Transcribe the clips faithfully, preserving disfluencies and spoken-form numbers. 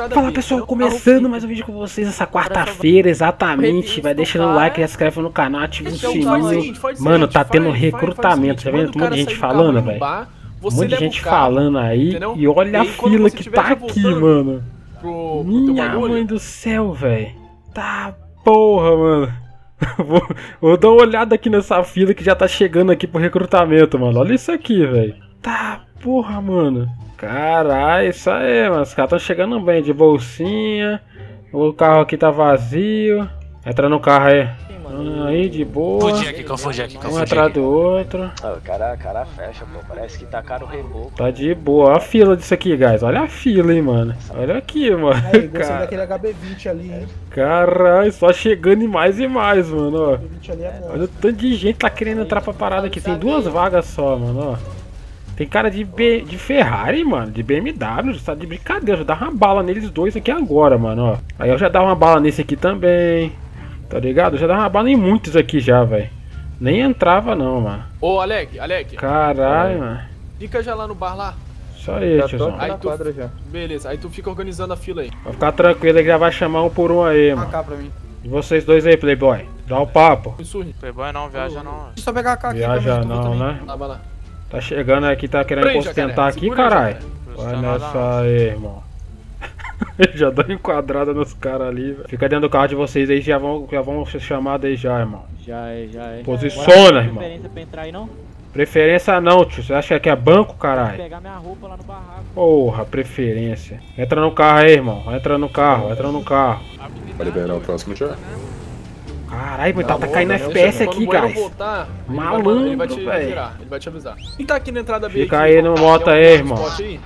Fala pessoal, começando mais um vídeo com vocês essa quarta-feira, exatamente. Vai deixando o like, já se inscreve no canal, ativa o sininho. Mano, tá tendo recrutamento, tá vendo? Um monte de gente falando, velho. Um monte de gente falando aí. E olha a fila que tá aqui, mano. Minha mãe do céu, velho. Tá porra, mano. Vou, vou dar uma olhada aqui nessa fila que já tá chegando aqui pro recrutamento, mano. Olha isso aqui, velho. Tá porra, mano. Caralho, isso aí, mano. Os caras tão chegando bem, de bolsinha. O carro aqui tá vazio. Entra no carro aí. Aí, de boa. Fugi aqui, confundi aqui, confundi um atrás do outro. Ah, o cara, cara fecha, pô. Parece que tacaram o reboco. Tá de boa. Olha a fila disso aqui, guys. Olha a fila, hein, mano. Olha aqui, mano. Aí, gostei daquele H B vinte ali, hein. Caralho, só chegando em mais e mais, mano, ó. H B vinte ali é bom. Olha o tanto de gente que tá querendo entrar pra parada aqui. Tem duas vagas só, mano, ó. Tem cara de, B, de Ferrari, mano, de B M W, tá de brincadeira. Eu já dar uma bala neles dois aqui agora, mano, ó. Aí eu já dar uma bala nesse aqui também, tá ligado? Eu já dar uma bala em muitos aqui já, velho. Nem entrava não, mano. Ô, Alec, Alec. Caralho, mano. Fica já lá no bar lá. Só aí, tiozão. Aí tu... já. Beleza, aí tu fica organizando a fila aí. Vai ficar tranquilo, ele já vai chamar um por um aí, mano. Cá pra mim. E vocês dois aí, Playboy. Dá o papo. Playboy não, viaja não. Deixa eu só pegar a K aqui. Viaja não, né? Lá, vai lá. Tá chegando aqui, tá querendo Prende, ostentar aqui, segura aí, caralho. jacaré. Vai nessa aí, irmão. Já dá enquadrada nos caras ali, velho. Fica dentro do carro de vocês aí, já vão, já vão ser chamados aí já, irmão. Já é, já é. Posiciona, irmão. Preferência pra entrar aí, não? Preferência não, tio. Você acha que é banco, caralho? Pegar minha roupa lá no barraco. Porra, preferência. Entra no carro aí, irmão. Entra no carro, entra no carro. Vai liberar o próximo já? Caralho, mas tá, tá caindo F P S aqui, guys. Voltar, Malandro, ele vai te velho. virar, ele vai te avisar. Quem tá aqui na entrada B? Fica aí no moto aí, irmão.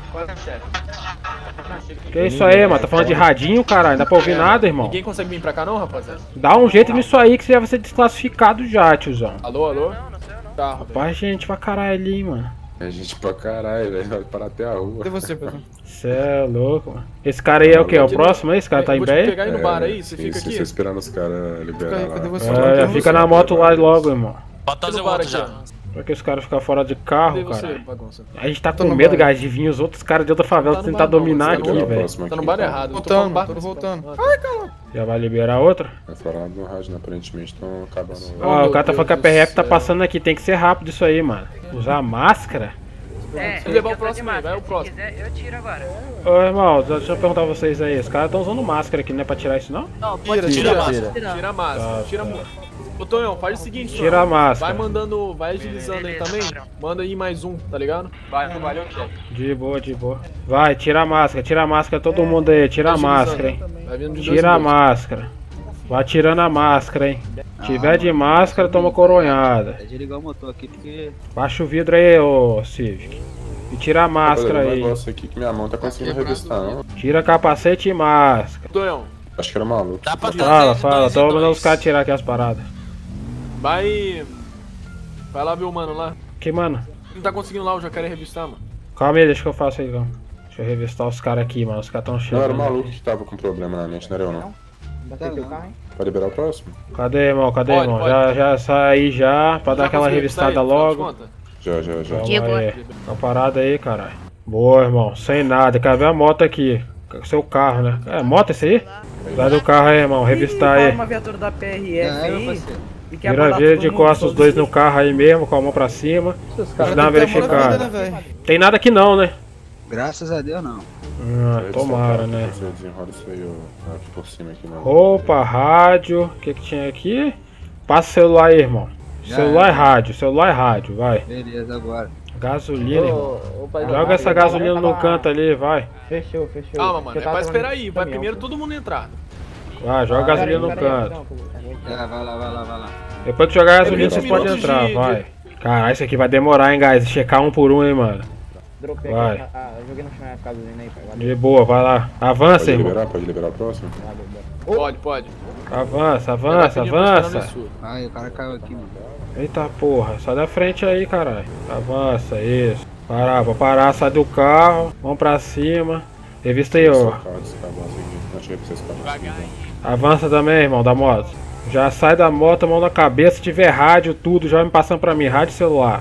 Que isso aí, mano? Tá falando de radinho, caralho? Não dá pra ouvir nada, irmão. Ninguém consegue vir pra cá não, rapaziada? Dá um jeito nisso aí que você já vai ser desclassificado já, tiozão. Alô, alô? Tá, rapaz, gente pra caralho ali, mano. É gente pra caralho, velho. Vai parar até a rua. Cadê você, Pedro? Cê é louco, mano. Esse cara aí é o que? É o próximo aí? Esse cara tá em Vou te pé? pegar aí no bar aí, você É, fica isso, aqui. Você esperando os caras liberar lá. Cadê você? É, já fica na moto lá logo, irmão. Pode trazer o bar outro aqui, já. ó. Pra que os caras ficam fora de carro, Cadê você, cara? bagunça? A gente tá Tô com no medo, bar. guys, de vir os outros caras de outra favela Tá no tentar bar não, dominar você aqui, tá no velho. próximo Tá no aqui, bar então. errado. eu tô falando Voltando, bar tô principal. voltando. Ai, calma. Já vai liberar outra? Vai falar no rádio, aparentemente estão acabando. Ó, o cara tá Deus falando que a do P R F tá céu. passando aqui, tem que ser rápido isso aí, mano. Usar máscara? É, Se levar o eu tô próximo de aí, vai o máscara. próximo. Se quiser, eu tiro agora. Ô, irmão, deixa eu perguntar a vocês aí. Os caras tão usando máscara aqui, não é pra tirar isso, não? Não, pode Tira, tirar. tira a pode máscara. tirar. Tira a máscara. Tira a máscara. Ô, Tonhão, faz o seguinte, Tira Tonhão. a máscara. Vai mandando, vai agilizando aí também. Manda aí mais um, tá ligado? Vai, valeu, chefe. De boa, de boa. Vai, tira a máscara, tira a máscara, todo mundo aí. Tira a máscara, hein. Vai vindo de dois Tira a em dois. máscara. Vai tirando a máscara, hein. Tiver de máscara, toma coronhada. É desligar o motor aqui porque... Baixa o vidro aí, ô Civic. E tira a máscara Um aí. negócio aqui que minha mão tá conseguindo revistar, não? Tira capacete e máscara. Tonhão, Acho que era maluco. Dá pra trazer Fala, de fala. dois Tô em mandando dois. os caras tirar aqui as paradas. vai... Vai lá ver o mano lá. Que, mano? Não tá conseguindo lá o jacaré revistar, mano. Calma aí, deixa que eu faço aí, calma. Deixa eu revistar os caras aqui, mano. Os caras tão Não, chegando. era o maluco que tava com problema na mente, não era eu não. Vai liberar o próximo? Cadê, irmão? Cadê, Pode, irmão? pode. Já, já sai aí já, pra dar Já aquela conseguiu revistada revistar aí, afinal de logo. contas? Já, já, já. Calma De boa. aí. Tá parado aí, caralho. Boa, irmão. Sem nada. Quer ver a moto aqui? Seu carro, né? É, moto esse aí? Sai do carro aí, irmão. Revistar aí. uma viatura da P R F aí. E quer Vira mandar vira todo de mundo costas os dois no sozinho. carro aí mesmo, com a mão pra cima. Deixa eu dar uma verificada. velho? Tem nada aqui não, né? Graças a Deus, não. Ah, tomara, né? Você desenrola isso aí, ó, aqui por cima aqui, não. Roupa, rádio. O que que tinha aqui? Passa o celular aí, irmão. Já Celular é. e rádio. Celular e rádio, vai. Beleza, agora. Gasolina, irmão. Joga essa gasolina no canto ali, vai. Fechou, fechou. Calma, mano. É pra esperar aí. Vai primeiro todo mundo entrar. Vai, joga gasolina no canto. Já, vai lá, vai lá, vai lá. Depois que jogar gasolina, vinte vocês podem minutos entrar, de- vai. Caralho, isso aqui vai demorar, hein, guys. Checar um por um, hein, mano. Dropei Vai. aqui. Ah, joguei no chão a gasolina aí, pai. Valeu. De boa, vai lá. Avança, Pode irmão. liberar? Pode liberar o próximo? Pode, pode. Avança, avança, avança. Ai, o cara caiu aqui, mano. Eita porra, sai da frente aí, caralho. Avança, isso. Parar, vou parar, sai do carro. Vamos pra cima. Revista aí, ó. Só o carro desse cabão aqui. Não cheguei pra vocês ficarem assim, Avança também, irmão, da moto. Já sai da moto, mão na cabeça. Se tiver rádio, tudo, já vai me passando pra mim. Rádio e celular. então.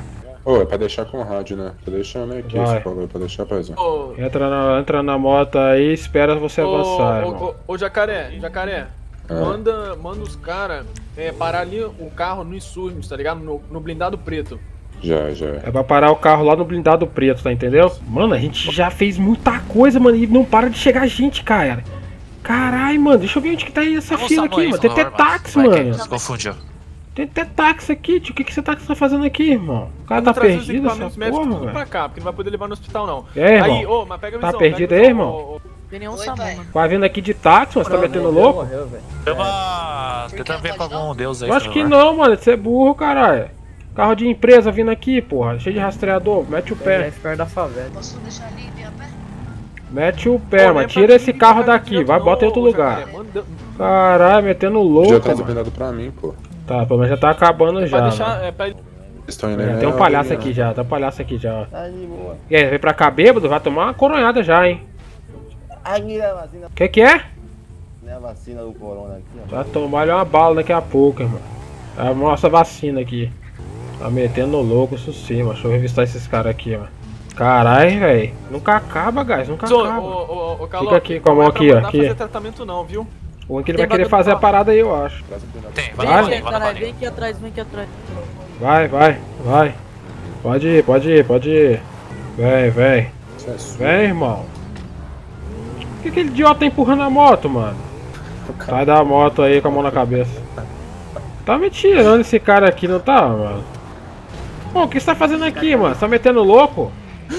Ô, é pra deixar com o rádio, né? Tô deixando aí aqui, Vai. você falou, é pra deixar, paizão. Ô, Entra na, entra na moto aí e espera você ô, avançar, ô, irmão. ô, ô, Jacaré, Jacaré. Ah. Manda, manda os caras é, parar ali o carro no Insurgents, tá ligado? No, no blindado preto. Já, já. É pra parar o carro lá no blindado preto, tá entendeu? Mano, a gente já fez muita coisa, mano, e não para de chegar gente, cara. Caralho, mano, deixa eu ver onde que tá aí essa fila aqui, mano. Tem até táxi, mano. Se confundiu. Tem até táxi aqui, tio. O que, que você tá fazendo aqui, irmão? O cara tá Vamos trazer os perdido, essa equipamentos médicos porra, tudo velho. pra cá, porque não vai poder levar no hospital, não. É, irmão. Aí, ô, mas pega a Tá visão. perdido pega a aí, visão, irmão? ô, ô. Tem nenhum SAMU, mano. Vai vindo aqui de táxi, mano. Você tá metendo louco? Morreu, velho. Tava tentando ver com algum deus aí. Eu acho que não, mano. Você é burro, caralho. Carro de empresa vindo aqui, porra. Cheio de rastreador. Mete o pé. perto da favela. Posso deixar ali e a pé? Mete o pé, Pô, não é mano. pra Tira esse vir carro pra cá daqui. direto, Vai, não, bota em outro ô, lugar. Jacaré, manda- Caralho, metendo Já louco, traz o mano. blindado pra mim, pô. Tá, pelo menos já tá acabando Pra já, deixar, mano. é, pra... Eles estão indo Já aí, tem um né? palhaço aqui já. Tem um palhaço aqui já, ó. Tá de boa. E aí, vem pra cá bêbado? Vai tomar uma coronhada já, hein? Aqui é a vacina, Que que é? né? A vacina do corona aqui, ó. Vai tomar uma bala daqui a pouco, irmão. É a nossa vacina aqui. Tá metendo louco isso sim, mano. Deixa eu revistar esses caras aqui, mano. Caralho, velho. Nunca acaba, guys. Nunca Ô, acaba. ô, ô, ô, Caló, Fica aqui com a não mão é pra aqui, ó, mandar aqui. fazer tratamento não, viu? O que ele Tem vai querer bagulho fazer a do parada aí, eu acho. Traz o blindado. Tem, Vem vai Vai. lá, aqui, vai lá, caralho. vai Vem aqui atrás, vem aqui atrás. Vai, vai, vai. Pode ir, pode ir, pode ir. Vem, vem. Isso é sua. Vem, irmão. Por que aquele idiota tá empurrando a moto, mano? Sai da moto aí com a mão na cabeça. Tá me tirando esse cara aqui, não tá, mano? Pô, o que você tá fazendo aqui, mano? Você tá metendo louco?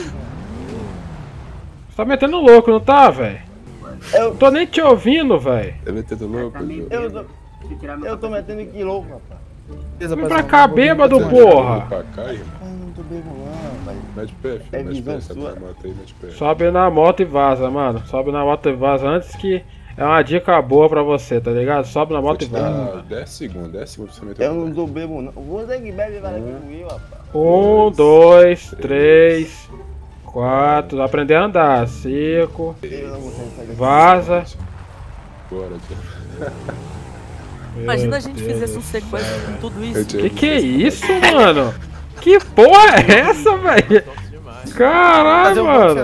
Você tá metendo louco, não tá, velho? Eu tô nem te ouvindo, velho. Tá metendo louco, Ju? Eu tô, eu tô metendo aqui louco, rapaz. Vem pra cá, bêbado, porra. Pra cá, irmão. Ai, não tô bebo não, rapaz. Mete o pé, filho. É Mete o visão pé. Sai sua. da moto aí, mete o pé. Sobe na moto e vaza, mano. Sobe na moto e vaza antes que é uma dica boa pra você, tá ligado? Sobe na Vou moto te e vaza. dar dez segundos, dez segundos pra você meter Eu o não pé. tô bebo não. Você que bebe vai aqui comigo, rapaz. Um, dois, três, quatro. Aprender a andar. Cinco. Eu não vou sair daqui. Vaza. Bora, tio. Imagina a Meu gente Deus fizesse do um sequestro com tudo isso. Que que é isso, mano? Que porra é essa, velho? Caralho, mano.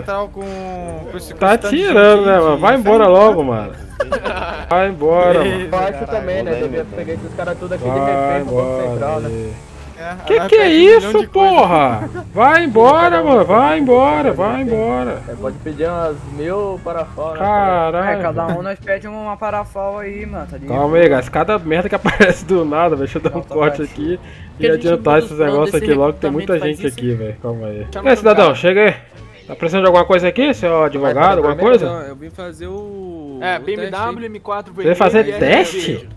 Tá tirando, né, mano? Vai embora logo, mano. Vai embora, mano. Eu acho também, né? Devia pegar esses caras tudo aqui de Vai refém pro Banco Central, embora. né? Que que é isso, porra? Vai embora, mano. Vai embora, vai embora. É, pode pedir umas mil para fora. Caralho. É, cada um nós pede uma parafal aí, mano. Tá ligado? Calma aí, guys. Cada merda que aparece do nada, velho. Deixa eu dar um corte aqui Que e a gente adiantar muda esses os planos negócios desse aqui logo, que tem muita recrutamento, gente faz aqui, velho. Calma aí. Chama E aí, no cidadão, cara. chega aí. Tá precisando de alguma coisa aqui, seu advogado, alguma coisa? Eu vim fazer o. É, o B M teste W, aí. M quatro Você vai fazer V R teste?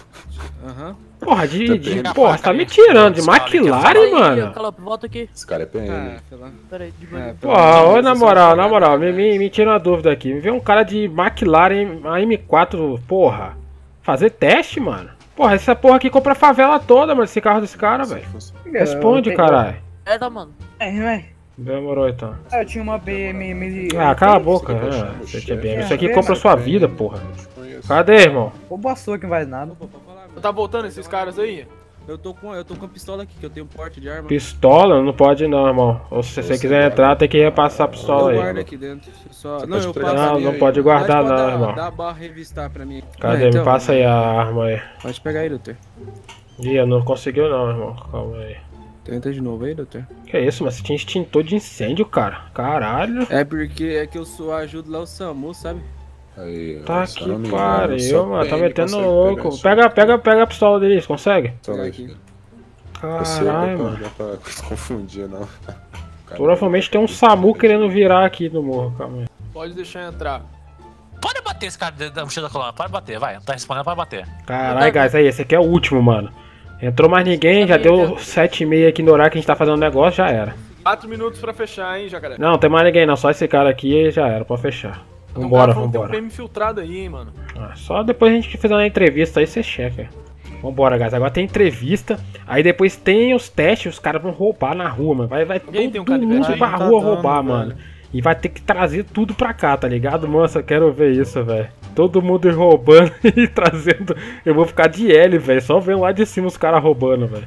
Aham. Porra, de. de Depende. porra, você tá me tirando de McLaren, Aí, mano? Calope, volta aqui. Esse cara é P M. Ah, sei lá. Pera aí, de boa. É, Porra, ô, na moral, na moral, me, me, me tira uma dúvida aqui. Me vê um cara de McLaren, a M quatro, porra. Fazer teste, mano? Porra, essa porra aqui compra a favela toda, mano, esse carro desse cara, velho. Responde, caralho. É, tá, mano. É, ué. Demorou então. Eu tinha uma B M M. Ah, cala a boca, né? Você tinha B M. Isso aqui compra a sua vida, porra. Cadê, irmão? Ô, boa que não vai nada. Tá voltando esses caras aí? Eu tô com, eu tô com a pistola aqui, que eu tenho porte de arma. Pistola? Não pode não, irmão. Ou se você quiser entrar, tem que repassar a pistola Eu guardo aí. aqui dentro. Só... Você Não, pode eu pegar. passo Não, ali, não aí. pode guardar Pode não, dar- irmão. Dá a barra revistar pra mim. Cadê? Ah, então, Me passa aí a arma aí. Pode pegar aí, doutor. Ih, não conseguiu não, irmão. Calma aí. Tenta de novo aí, doutor. Que isso, mas você tinha extintor de incêndio, cara. Caralho. É porque é que eu sou ajudo lá o SAMU, sabe? Aí, Tá ó, só que não me engano, pariu, só mano. Tá P M metendo consegue louco. pegar isso. Pega, pega, pega a pistola dele, você consegue? Pistola aí, aqui. filho. Você Caralho, não mano. dá pra se confundir, não. Provavelmente tem um SAMU querendo virar aqui no morro, calma aí. Pode deixar entrar. Pode bater esse cara da mochila da coluna, pode bater, vai. Não tá respondendo, pode bater. Caralho, guys, aí, esse aqui é o último, mano. Entrou mais ninguém, já deu sete e meia aqui no horário que a gente tá fazendo o negócio, já era. Quatro minutos pra fechar, hein, Jacaré? Não, não tem mais ninguém não, só esse cara aqui e já era, pode fechar. Tem um Vambora, cara falando que vambora. Tem um P M infiltrado aí, hein, mano. Ah, só depois a gente fizer uma entrevista aí, você checa. Vambora, guys. Agora tem entrevista. Aí depois tem os testes, os caras vão roubar na rua, mano. Vai, vai E aí, tem um todo canivete mundo aí? pra Tá rua dando, roubar, velho. mano. E vai ter que trazer tudo pra cá, tá ligado? Nossa, eu quero ver isso, velho. Todo mundo roubando e trazendo. Eu vou ficar de L, velho. Só vendo lá de cima os caras roubando, velho.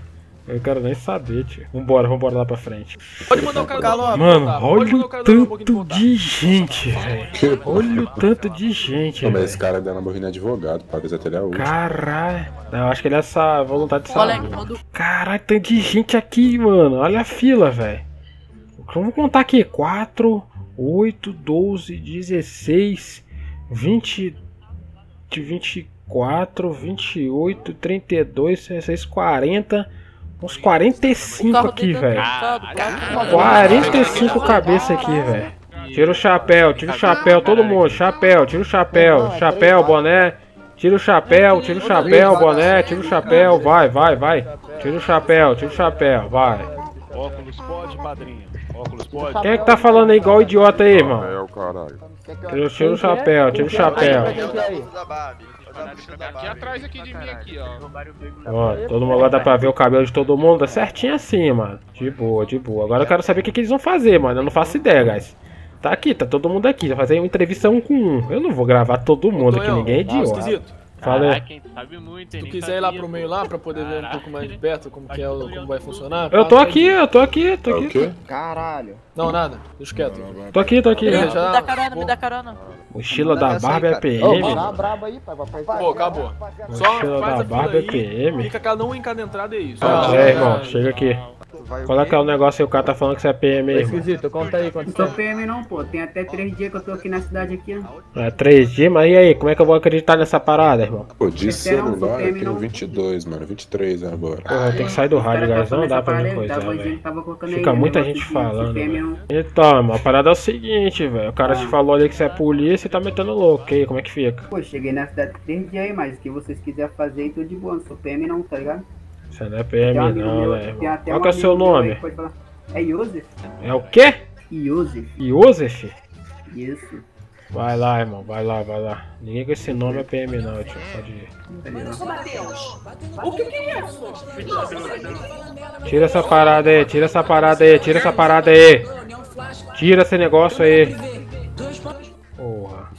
Eu quero nem saber, tio. Vambora, vambora lá pra frente. Pode mandar o cara dar uma Mano, voltar. olha Pode mandar o o cara dar um pouquinho de tanto voltar. de gente, velho. Olha o tanto de gente, Não, mas velho. esse cara da Lamborghini é advogado, pode ver até ele é útil. Caralho. Eu acho que ele é essa vontade de Colega, saber. quando- Caralho, tanto de gente aqui, mano. Olha a fila, velho. Vamos contar aqui. quatro, oito, doze, dezesseis, vinte, vinte e quatro, vinte e oito, trinta e dois, trinta e seis, quarenta. Uns quarenta e cinco aqui, velho. quarenta e cinco cabeças aqui, velho. Tira o chapéu, tira o chapéu, todo mundo. Chapéu, tira o chapéu. Chapéu, boné. Tira o chapéu, tira o chapéu, boné. Tira o chapéu, vai, vai, vai. Tira o chapéu, tira o chapéu, vai. Óculos pode, padrinho. Óculos pode. Quem é que tá falando aí igual idiota aí, irmão? É o caralho. Tira, tira o chapéu, tira o chapéu. Aqui atrás aqui de mim, aqui, ó. Ó, todo mundo lá dá pra ver o cabelo de todo mundo, tá certinho assim, mano. De boa, de boa. Agora eu quero saber o que, que eles vão fazer, mano. Eu não faço ideia, guys. Tá aqui, tá todo mundo aqui. Vai fazer uma entrevista um com um. Eu não vou gravar todo mundo aqui, ninguém é idiota. Fala aí. Se tu quiser ir lá pro meio lá pra poder ver um pouco mais de perto como que é o, como vai funcionar. Eu tô aqui, eu tô aqui, tô É o aqui. quê? Caralho. Não, nada. Deixa quieto. Tô aqui, tô aqui. Eu Me já dá carona, vou- me dá carona. Mochila da Barbie é P Ô, M. dá braba aí, pai. Vai apertar. Pô, acabou. Só Mochila faz da a fila Barbie é aí. P M. Fica cada um em cada entrada e é isso. Ah, é, irmão, chega aqui. Qual é que é o negócio aí? O cara tá falando que você é P M aí, irmão. Esquisito, conta aí quanto Não sou P M não, pô. Tem até três dias que eu tô aqui na cidade aqui, ó. É três dias, mas e aí? Como é que eu vou acreditar nessa parada, irmão? Pô, de Espera um celular eu pouquinho, tenho não. vinte e dois, mano. vinte e três agora. Porra, eu tenho que sair do rádio, guys. Não dá pra me coisar, velho. Fica muita gente falando, velho. Então, irmão, a parada é o seguinte, velho. O cara te falou ali que você é polícia e tá metendo louco. E aí, como é que fica? Pô, cheguei na cidade três dias aí, mas o que vocês quiserem fazer aí, tô de boa. Não sou P M não, tá ligado? Você não é P M Tem um amigo não, meu- né, tem irmão? até Qual um que é o seu amigo meu aí nome? que pode falar. É Yosef? É o quê? Yosef. Yosef? Isso. Vai lá, irmão, vai lá, vai lá. Ninguém com esse nome é P M não, tio. Pode ir. O que que é isso? Tira essa parada aí, tira essa parada aí, tira essa parada aí. Tira esse negócio aí. Porra.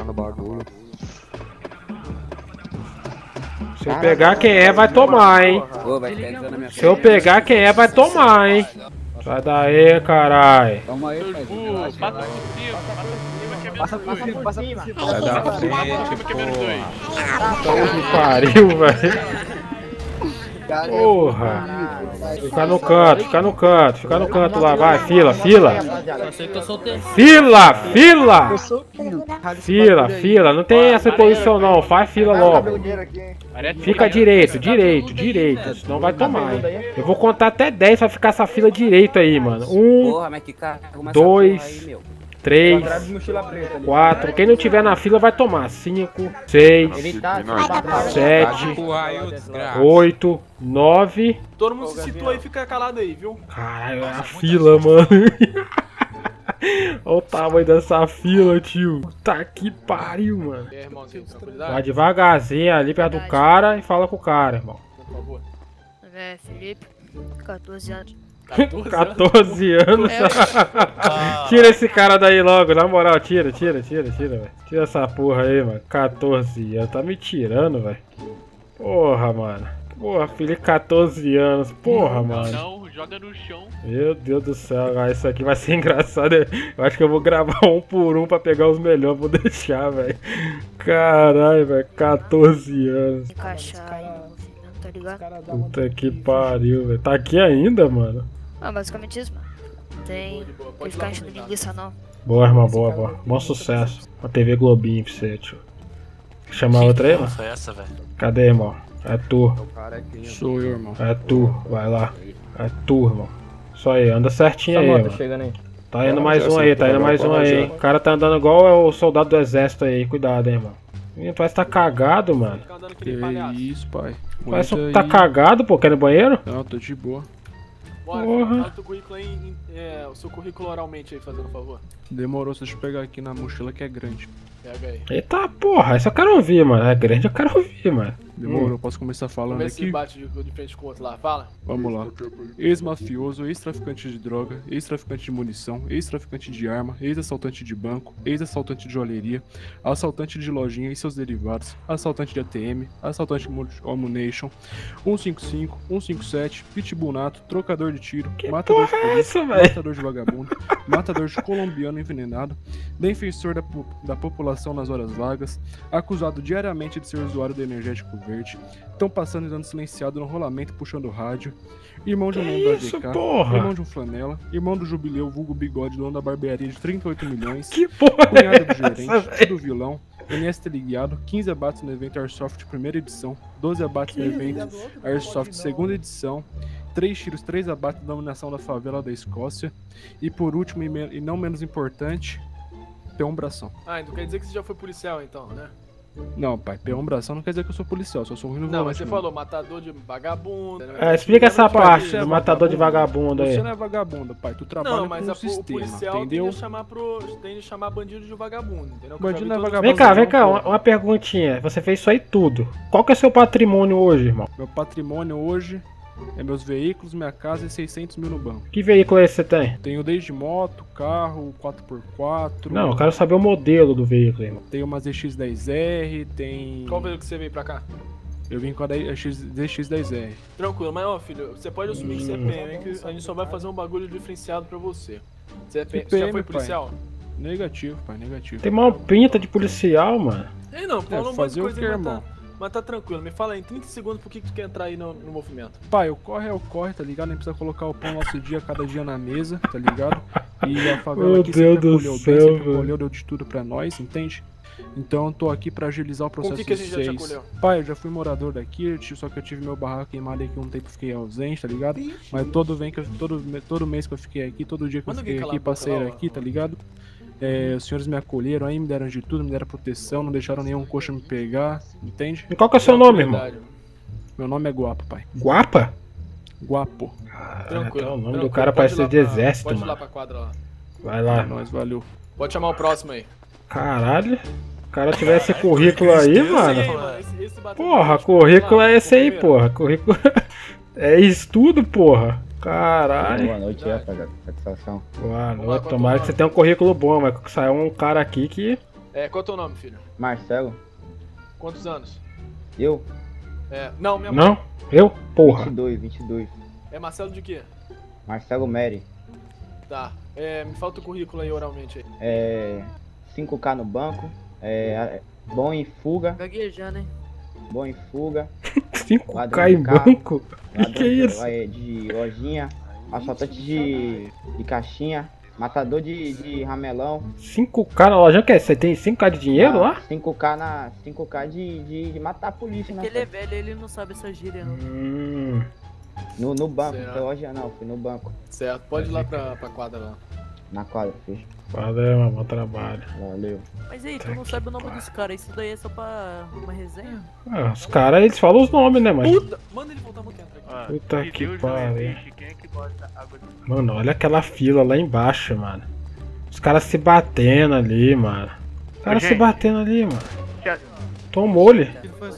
Se eu pegar quem é, vai tomar, hein? Ô, vai ficar entrando na minha Se eu pegar quem é, vai tomar, hein? Sai daí, carai. Toma aí, pai. Passa por cima, passa por cima. Sai da frente, pô. Puta que pariu, velho. Porra. Fica no canto, fica no canto, fica no canto lá, vai, fila, fila. Fila, fila. Fila, fila, não tem essa posição não, faz fila logo. Fica direito, direito, direito, senão vai tomar, hein. Eu vou contar até dez pra ficar essa fila direito aí, mano. Um, dois, três, quatro. Quem não tiver na fila vai tomar. Cinco, seis, sete, oito, nove. Todo mundo se situa aí, fica calado aí, viu? Caralho, é a fila, mano. Olha o tamanho dessa fila, tio. Tá que pariu, mano. E aí, irmão, tem tranquilidade? Vai devagarzinho ali perto do cara e fala com o cara, irmão. Por favor. É, Felipe, quatorze anos. quatorze anos. Tira esse cara daí logo, na moral, tira, tira, tira, tira, velho. Tira essa porra aí, mano. quatorze anos, tá me tirando, velho. Porra, mano. Porra, filho de quatorze anos. Porra, mano. Não, joga no chão. Meu Deus do céu, cara, isso aqui vai ser engraçado. Eu acho que eu vou gravar um por um pra pegar os melhores, vou deixar, velho. Caralho, velho, quatorze anos. Encaixar aí no movimento, tá ligado? Puta que pariu, velho. Tá aqui ainda, mano? Ah, basicamente isso, mano. Tem que ficar enchendo linguiça, não. Boa, irmão, boa, boa. Bom sucesso. Uma T V Globinho pra você, tio. Chamar outra aí, mano? Foi essa, velho? Cadê, irmão? É tu. Sou eu, irmão. É tu, vai lá. É tu, irmão. Isso aí, anda certinho aí, mano. chegando aí. Tá indo mais um aí, tá indo mais um aí, hein. O cara tá andando igual o soldado do exército aí, cuidado, hein, irmão. Ih, parece que tá cagado, mano. Que isso, pai. Parece que Aguenta tá aí. cagado, pô, quer ir no banheiro? Não, tô de boa. Bora, Porra. fala o teu currículo aí, em- é, o seu currículo oralmente aí, fazendo um favor. Demorou, deixa eu pegar aqui na mochila que é grande. Pega aí. Eita porra, isso eu quero ouvir, mano. É grande, eu quero ouvir, mano. Demorou, Hum. posso começar falando Vamos ver se aqui? bate de, de frente com o outro lá. Fala. Vamos lá. Ex-mafioso, ex-traficante de droga, ex-traficante de munição, ex-traficante de arma, ex-assaltante de banco, ex-assaltante de joalheria, assaltante de lojinha e seus derivados, assaltante de A T M, assaltante de Ammunition, cento e cinquenta e cinco, cento e cinquenta e sete, pitbull nato, trocador de tiro, Que matador de porra é polícia, essa, véi? matador de vagabundo, matador de colombiano envenenado, defensor da, po- da população nas horas vagas, acusado diariamente de ser usuário do energético verde, estão passando e dando silenciado no rolamento puxando o rádio, irmão de um Que membro isso, da A D K, porra? irmão de um flanela, irmão do Jubileu, vulgo bigode, dono da barbearia de trinta e oito milhões, Que porra cunhado é do gerente, essa, véi? do vilão, N S T ligado, quinze abates no evento Airsoft primeira edição, doze abates no evento Airsoft segunda edição, três tiros, três abates da dominação da favela da Escócia, e por último e, me- e não menos importante, peombração. Ah, então quer dizer que você já foi policial então, né? Não, pai, peombração não quer dizer que eu sou policial, só sou ruim no Não, volante mas você mesmo. falou matador de vagabundo. né? É, explica essa Lembra de- parte Você é do matador de vagabundo aí. Você não é vagabundo, pai, tu trabalha Não, mas com a, o sistema, o policial entendeu? tem de chamar pro, tem de chamar bandido de vagabundo, entendeu? Que eu já Bandido vi não é todos- vagabundo. Vem cá, vem não, cá, uma, porra. uma perguntinha. Você fez isso aí tudo. Qual que é o seu patrimônio hoje, irmão? Meu patrimônio hoje é meus veículos, minha casa e seiscentos mil no banco. Que veículo é esse que você tem? Tenho desde moto, carro, quatro por quatro. Não, eu quero saber o modelo do veículo, irmão. Tem uma Z X dez R, tem... Qual veio que você veio pra cá? Eu vim com a Z X dez R. Tranquilo, mas ó, filho, você pode assumir que você é P M, hein, que a gente só vai fazer um bagulho diferenciado pra você. Você, é P... Que você já P M, foi pai? policial? Negativo, pai, negativo. Tem uma pinta de policial, mano. Ei, não, fala um monte fazer de o coisa quê, aí, mas tá, irmão? mas tá tranquilo. Me fala aí, em trinta segundos, por que que tu quer entrar aí no, no movimento? Pai, o corre é o corre, tá ligado? Nem precisa colocar o pão nosso dia, cada dia na mesa, tá ligado? E a favela Meu aqui Deus sempre do acolheu bem, céu, sempre velho. acolheu, deu de tudo pra nós, entende? Então eu tô aqui pra agilizar o processo que que a gente já te de acolheu? vocês. Pai, eu já fui morador daqui, eu tive- só que eu tive meu barraco queimado aqui um tempo, fiquei ausente, tá ligado? Mas todo, vem que eu, todo, todo mês que eu fiquei aqui, todo dia que eu Manda alguém fiquei calar aqui, a boca passei lá, ó. aqui, tá ligado? É, os senhores me acolheram aí, me deram de tudo, me deram proteção, não deixaram nenhum coxa me pegar, entende? E qual que é o seu nome, irmão? Verdade. Meu nome é Guapo, pai. Guapa? Guapo. Tranquilo. até o nome tranquilo. do cara Pode parece ir lá de pra- exército, Pode ir lá mano. pra quadra lá. Vai É lá. nóis, valeu. Pode chamar o próximo aí. Caralho. O cara tivesse currículo aí, mano. Esse aí, mano, esse- esse bateu Porra, no currículo lá, é esse aí, primeiro. porra. Currículo. É estudo, porra. Caralho. Boa noite, rapaziada. Satisfação. Boa lá, noite. qual Tomara teu que você tenha um currículo bom, mas saiu um cara aqui que. É, qual é o teu nome, filho? Marcelo, Quantos anos? eu? É, não, minha mãe. Não? Eu? Porra. vinte e dois, vinte e dois. É Marcelo de quê? Marcelo Mary. Tá. É, me falta o currículo aí oralmente aí. É. cinco K no banco. É. Bom em fuga. Gaguejando, hein? Bom em fuga. cinco Ladrão K de em carro, banco? Que ladrão que é de- isso? é, De lojinha. Assaltante de. de caixinha. Matador de, de ramelão. cinco K na loja, que é? Você tem cinco K de dinheiro lá? cinco K na. cinco K de, de, de matar a polícia, né? Porque ele é velho, ele não sabe essa gíria, não. Hum. No, no banco, Será? não foi loja não, fui no banco. Certo, pode ir lá pra, pra quadra lá. Na quadra, fez. Valeu, mano. Bom trabalho. Valeu. Mas aí, tu não sabe o nome dos caras, isso daí é só pra uma resenha? Ah, os caras, eles falam os nomes, né, mano? Puta! Manda ele voltar a boquinha aqui. Puta Se que Deus não pariu. existe, quem é que gosta da água do... Mano, olha aquela fila lá embaixo, mano. Os caras se batendo ali, mano. Os caras se gente. batendo ali, mano. Já- Tomou-lhe.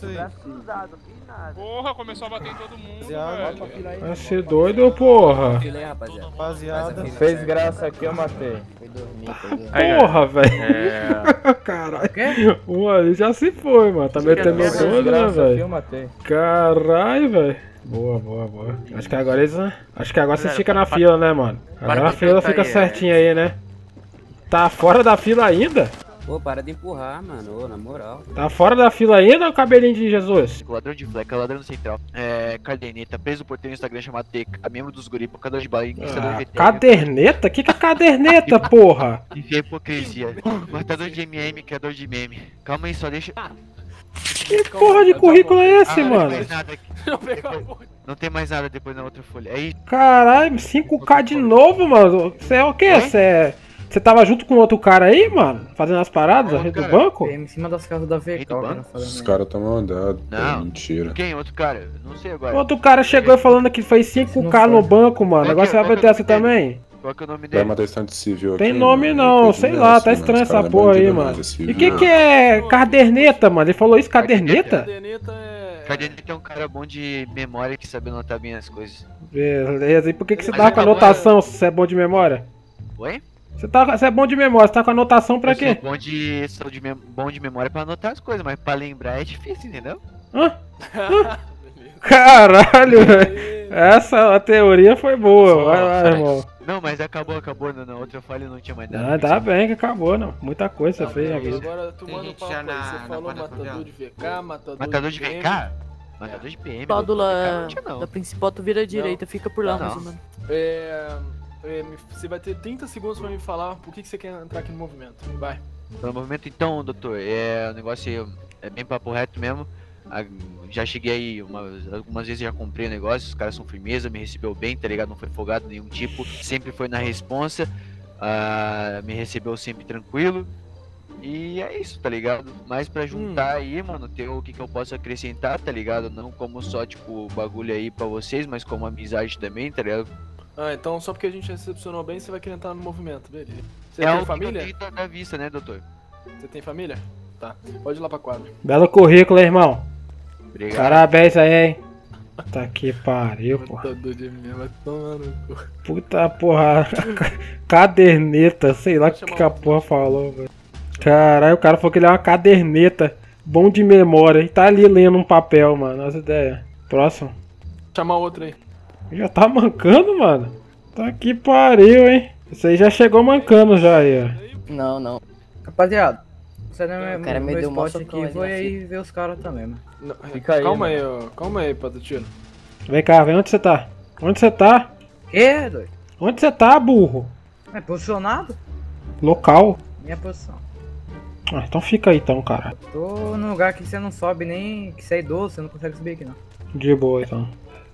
Porra, começou a bater em todo mundo, velho. Vai ser doido, porra. Rapaziada. Fez graça aqui, eu matei. Aí, Porra, velho. É... Caralho. Um ali já se foi, mano. Tá metendo Fez doido, né, Graça aqui, eu velho? matei. Caralho, velho. Boa, boa, boa. Acho que agora eles. Acho que agora vocês Galera, ficam na pa- fila, né, mano? Agora para a de fila cantar fica aí, é. certinha aí, né? Tá fora da fila ainda? Pô, para de empurrar, mano, ô, na moral. Tá fora da fila ainda ou cabelinho de Jesus? Ladrão de fleca, ladrão central. É. Caderneta, preso por ter um Instagram chamado T K, membro dos guri, pocador de bala, iniciador Ah, de V T. caderneta? Que que é caderneta, porra? Isso é hipocrisia. Matador de M M, criador de meme. Calma aí, só deixa. Que porra de currículo é esse, Ah, não mano? tem mais nada aqui. Depois- Não tem mais nada depois na outra folha. É isso. Caralho, cinco K de novo, mano. Você é o quê? Você é... Você tava junto com outro cara aí, mano? Fazendo as paradas ali do banco? Em cima das casas da V K, o cara falando. Os caras tão mandados. Não. Mentira. Quem? Outro cara? Não sei agora. Outro cara chegou falando que fez cinco K no banco, mano. Agora você vai meter essa também? Qual que é o nome Vai dele? matar estante civil aqui. Tem nome mano. não, Ele sei pediu lá, essa, tá mano. estranho Esse cara essa é porra aí, bandido, mano. esse E civil. que que é caderneta, mano? Ele falou isso, caderneta? Caderneta é, Cardeneta é um cara bom de memória que sabe anotar bem as coisas. Beleza, e por que, que você Mas tá com acabou, anotação se você é bom de memória? Oi? Você, tá, você é bom de memória, você tá com anotação pra Eu quê? sou bom de, sou de mem- bom de memória pra anotar as coisas, mas pra lembrar é difícil, entendeu? Hã? Hã? Caralho, velho. Essa a teoria foi boa. Vai lá, irmão. Não, mas acabou, acabou. Na outra falha não tinha mais nada. Ah, tá bem que acabou, não. Muita coisa você Tá, fez na beleza. vida. Agora tomando um papo aí, você falou matador de V K, matador, Matador de P M. V K? Matador de P M. Pádula não tinha, não. da principal, tu vira à direita, fica por lá Não. mais ou menos. É, é, me- você vai ter trinta segundos pra me falar por que, que você quer entrar aqui no movimento. Vai. No movimento então, doutor, é o negócio é bem papo reto mesmo. A- já cheguei aí, umas, algumas vezes já comprei o negócio, os caras são firmeza, me recebeu bem, tá ligado? Não foi folgado nenhum tipo, sempre foi na responsa, ah, me recebeu sempre tranquilo. E é isso, tá ligado? Mas pra juntar aí, mano, ter o que, que eu posso acrescentar, tá ligado? Não como só, tipo, bagulho aí pra vocês, mas como amizade também, tá ligado? Ah, então só porque a gente recepcionou bem, você vai querer entrar no movimento, beleza. Você é tem o que família? eu tenho da vista, né, doutor? Você tem família? Tá, pode ir lá pra quadra. Belo currículo, hein, irmão. Obrigado. Parabéns aí, hein. Tá que pariu, porra. Matador de mim, vai tomar no cu. Puta porra. Caderneta, sei lá o que, que a porra falou, velho. Caralho, o cara falou que ele é uma caderneta. Bom de memória. E tá ali lendo um papel, mano. As ideias. Próximo. Chamar outro aí. Já tá mancando, mano? Tá que pariu, hein. Esse aí já chegou mancando já aí, ó. Não, não. Rapaziada, você não é O cara me meu deu uma spot socão aqui, ali vou na aí ver os caras também, mano. Não, Fica aí, calma mano. aí, ó. Calma aí, Patatino. Vem cá, vem onde você tá. Onde você tá? Que, doido? Onde você tá, burro? É posicionado? Local. Minha posição. Ah, então fica aí então, cara. Tô num lugar que você não sobe nem. Que você é idoso, você não consegue subir aqui não. De boa então.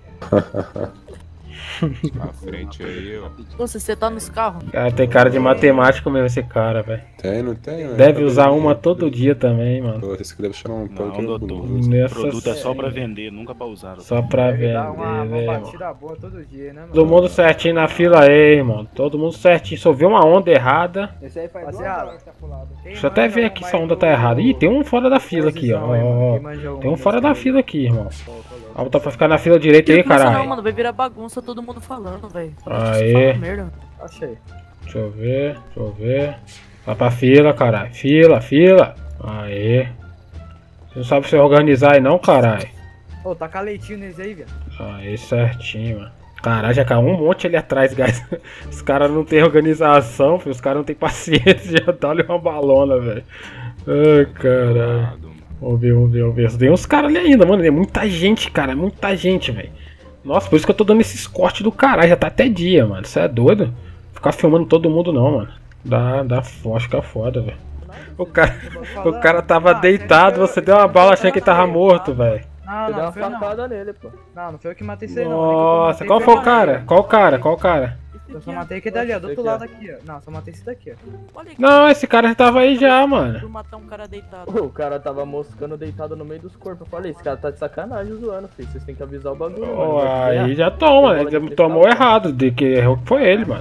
Na frente aí, ó. Nossa, você tá nos carros? Cara, tem cara de matemático mesmo esse cara, velho. Tem, não tem? né? Deve usar uma todo dia também, mano. Pô, esse aqui deve chamar um pau que Não, não doutor. Nessa O produto é só pra série. vender, nunca pra usar. doutor. Só pra Deve vender, dar uma, uma velho. batida boa todo dia, né, mano? Todo mundo certinho na fila aí, irmão. Todo mundo certinho. Só viu uma onda errada. Esse aí faz duas horas que tá pulado. Deixa eu até ver aqui se a onda tá errada. Ih, tem um fora da fila aqui, ó. ó, ó. Tem um fora da fila aqui, irmão. A outra pra ficar na fila direita aí, Não, não, caralho. mano, vai virar bagunça todo mundo falando, velho. Aê. Merda. Achei. Deixa eu ver, deixa eu ver. Vai pra fila, caralho. Fila, fila. Aê. Você não sabe se organizar aí não, caralho. Ô, taca leitinho nesse aí, velho. Aí, certinho, mano. Caralho, já caiu um monte ali atrás, guys. Os caras não tem organização, filho. Os caras não tem paciência. Já dá-lhe uma balona, velho. Ai, caralho. Vamos ver, vamos ver, vamos ver. Tem uns caras ali ainda, mano. Tem muita gente, cara. Muita gente, velho. Nossa, por isso que eu tô dando esses cortes do caralho. Já tá até dia, mano. Você é doido? Ficar filmando todo mundo não, mano. Dá, dá, fica foda, velho. O cara, o cara tava deitado, você deu uma bala achando que ele tava morto, velho. Não, Você não, deu uma não foi eu não. facada nele, pô. Não, não foi eu que matei esse aí, não. Nossa, qual foi o cara? Qual o cara? Qual o cara? Eu só matei aquele dali, ó, do outro lado aqui, ó. Não, só matei esse daqui, ó. Não, esse cara já tava aí já, mano. Por matar um cara deitado. O cara tava moscando deitado no meio dos corpos. Eu falei, esse cara tá de sacanagem zoando, filho. Vocês têm que avisar o bagulho, Oh, mano. aí já toma, ele tomou errado, de que errou que foi ele, mano.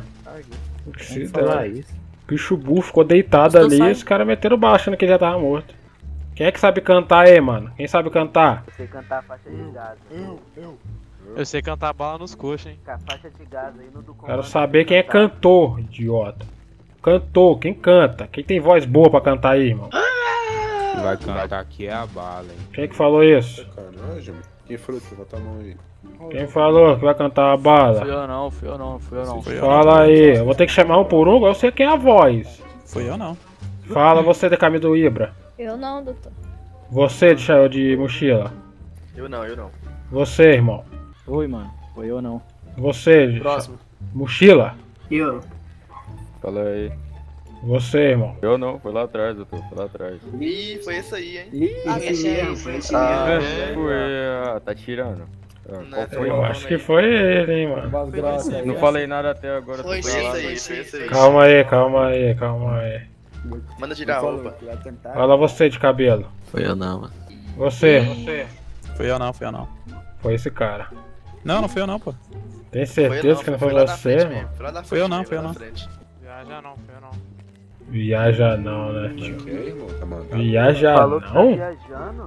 Se falar dá. isso. Bicho burro ficou deitado ali e os caras meteram baixo achando que ele já tava morto. Quem é que sabe cantar aí, mano? Quem sabe cantar? Eu sei cantar a faixa de gás. Eu, eu. Eu sei cantar bala nos coxos, hein? Com a faixa de gás aí no do Quero saber quem é cantor, idiota. Cantor, quem canta? Quem tem voz boa pra cantar aí, irmão? Quem vai cantar aqui é a bala, hein? Quem é que falou isso? Sacanagem, mano. Quem falou que bota a mão aí? Quem falou que vai cantar a bala? Fui eu não, fui eu não, fui eu não. Fui eu Fala aí, eu vou ter que chamar um por um, eu sei quem é a voz. Fui eu não. Fala você da camisa do Ibra. Eu não, doutor. Você de chapéu de mochila. Eu não, eu não. Você, irmão. Oi, mano. Foi eu não. Você de Próximo. mochila. Eu. Fala aí. Você, irmão. Eu não, foi lá atrás, doutor. Foi lá atrás. Ih, foi esse aí, hein? Ih, ah, esse aí, foi esse aí. Ah, É, foi. Ah, tá tirando. Ah, qual foi? Eu acho que foi ele, hein, mano. Não falei nada até agora. Foi tô esse lá. aí, foi esse aí. Calma aí, calma aí, calma aí. Manda tirar a roupa. Fala você de cabelo. Foi eu não, mano. Você. Você. Fui eu não, fui eu não. Foi esse cara. Não, não fui eu não, pô. Tem certeza que não foi você, mano? Foi eu não, foi eu não. Viaja não, foi eu não. Viaja não, né, tio? Que é, irmão? Tá mandando. Viaja Falou que tá não? viajando?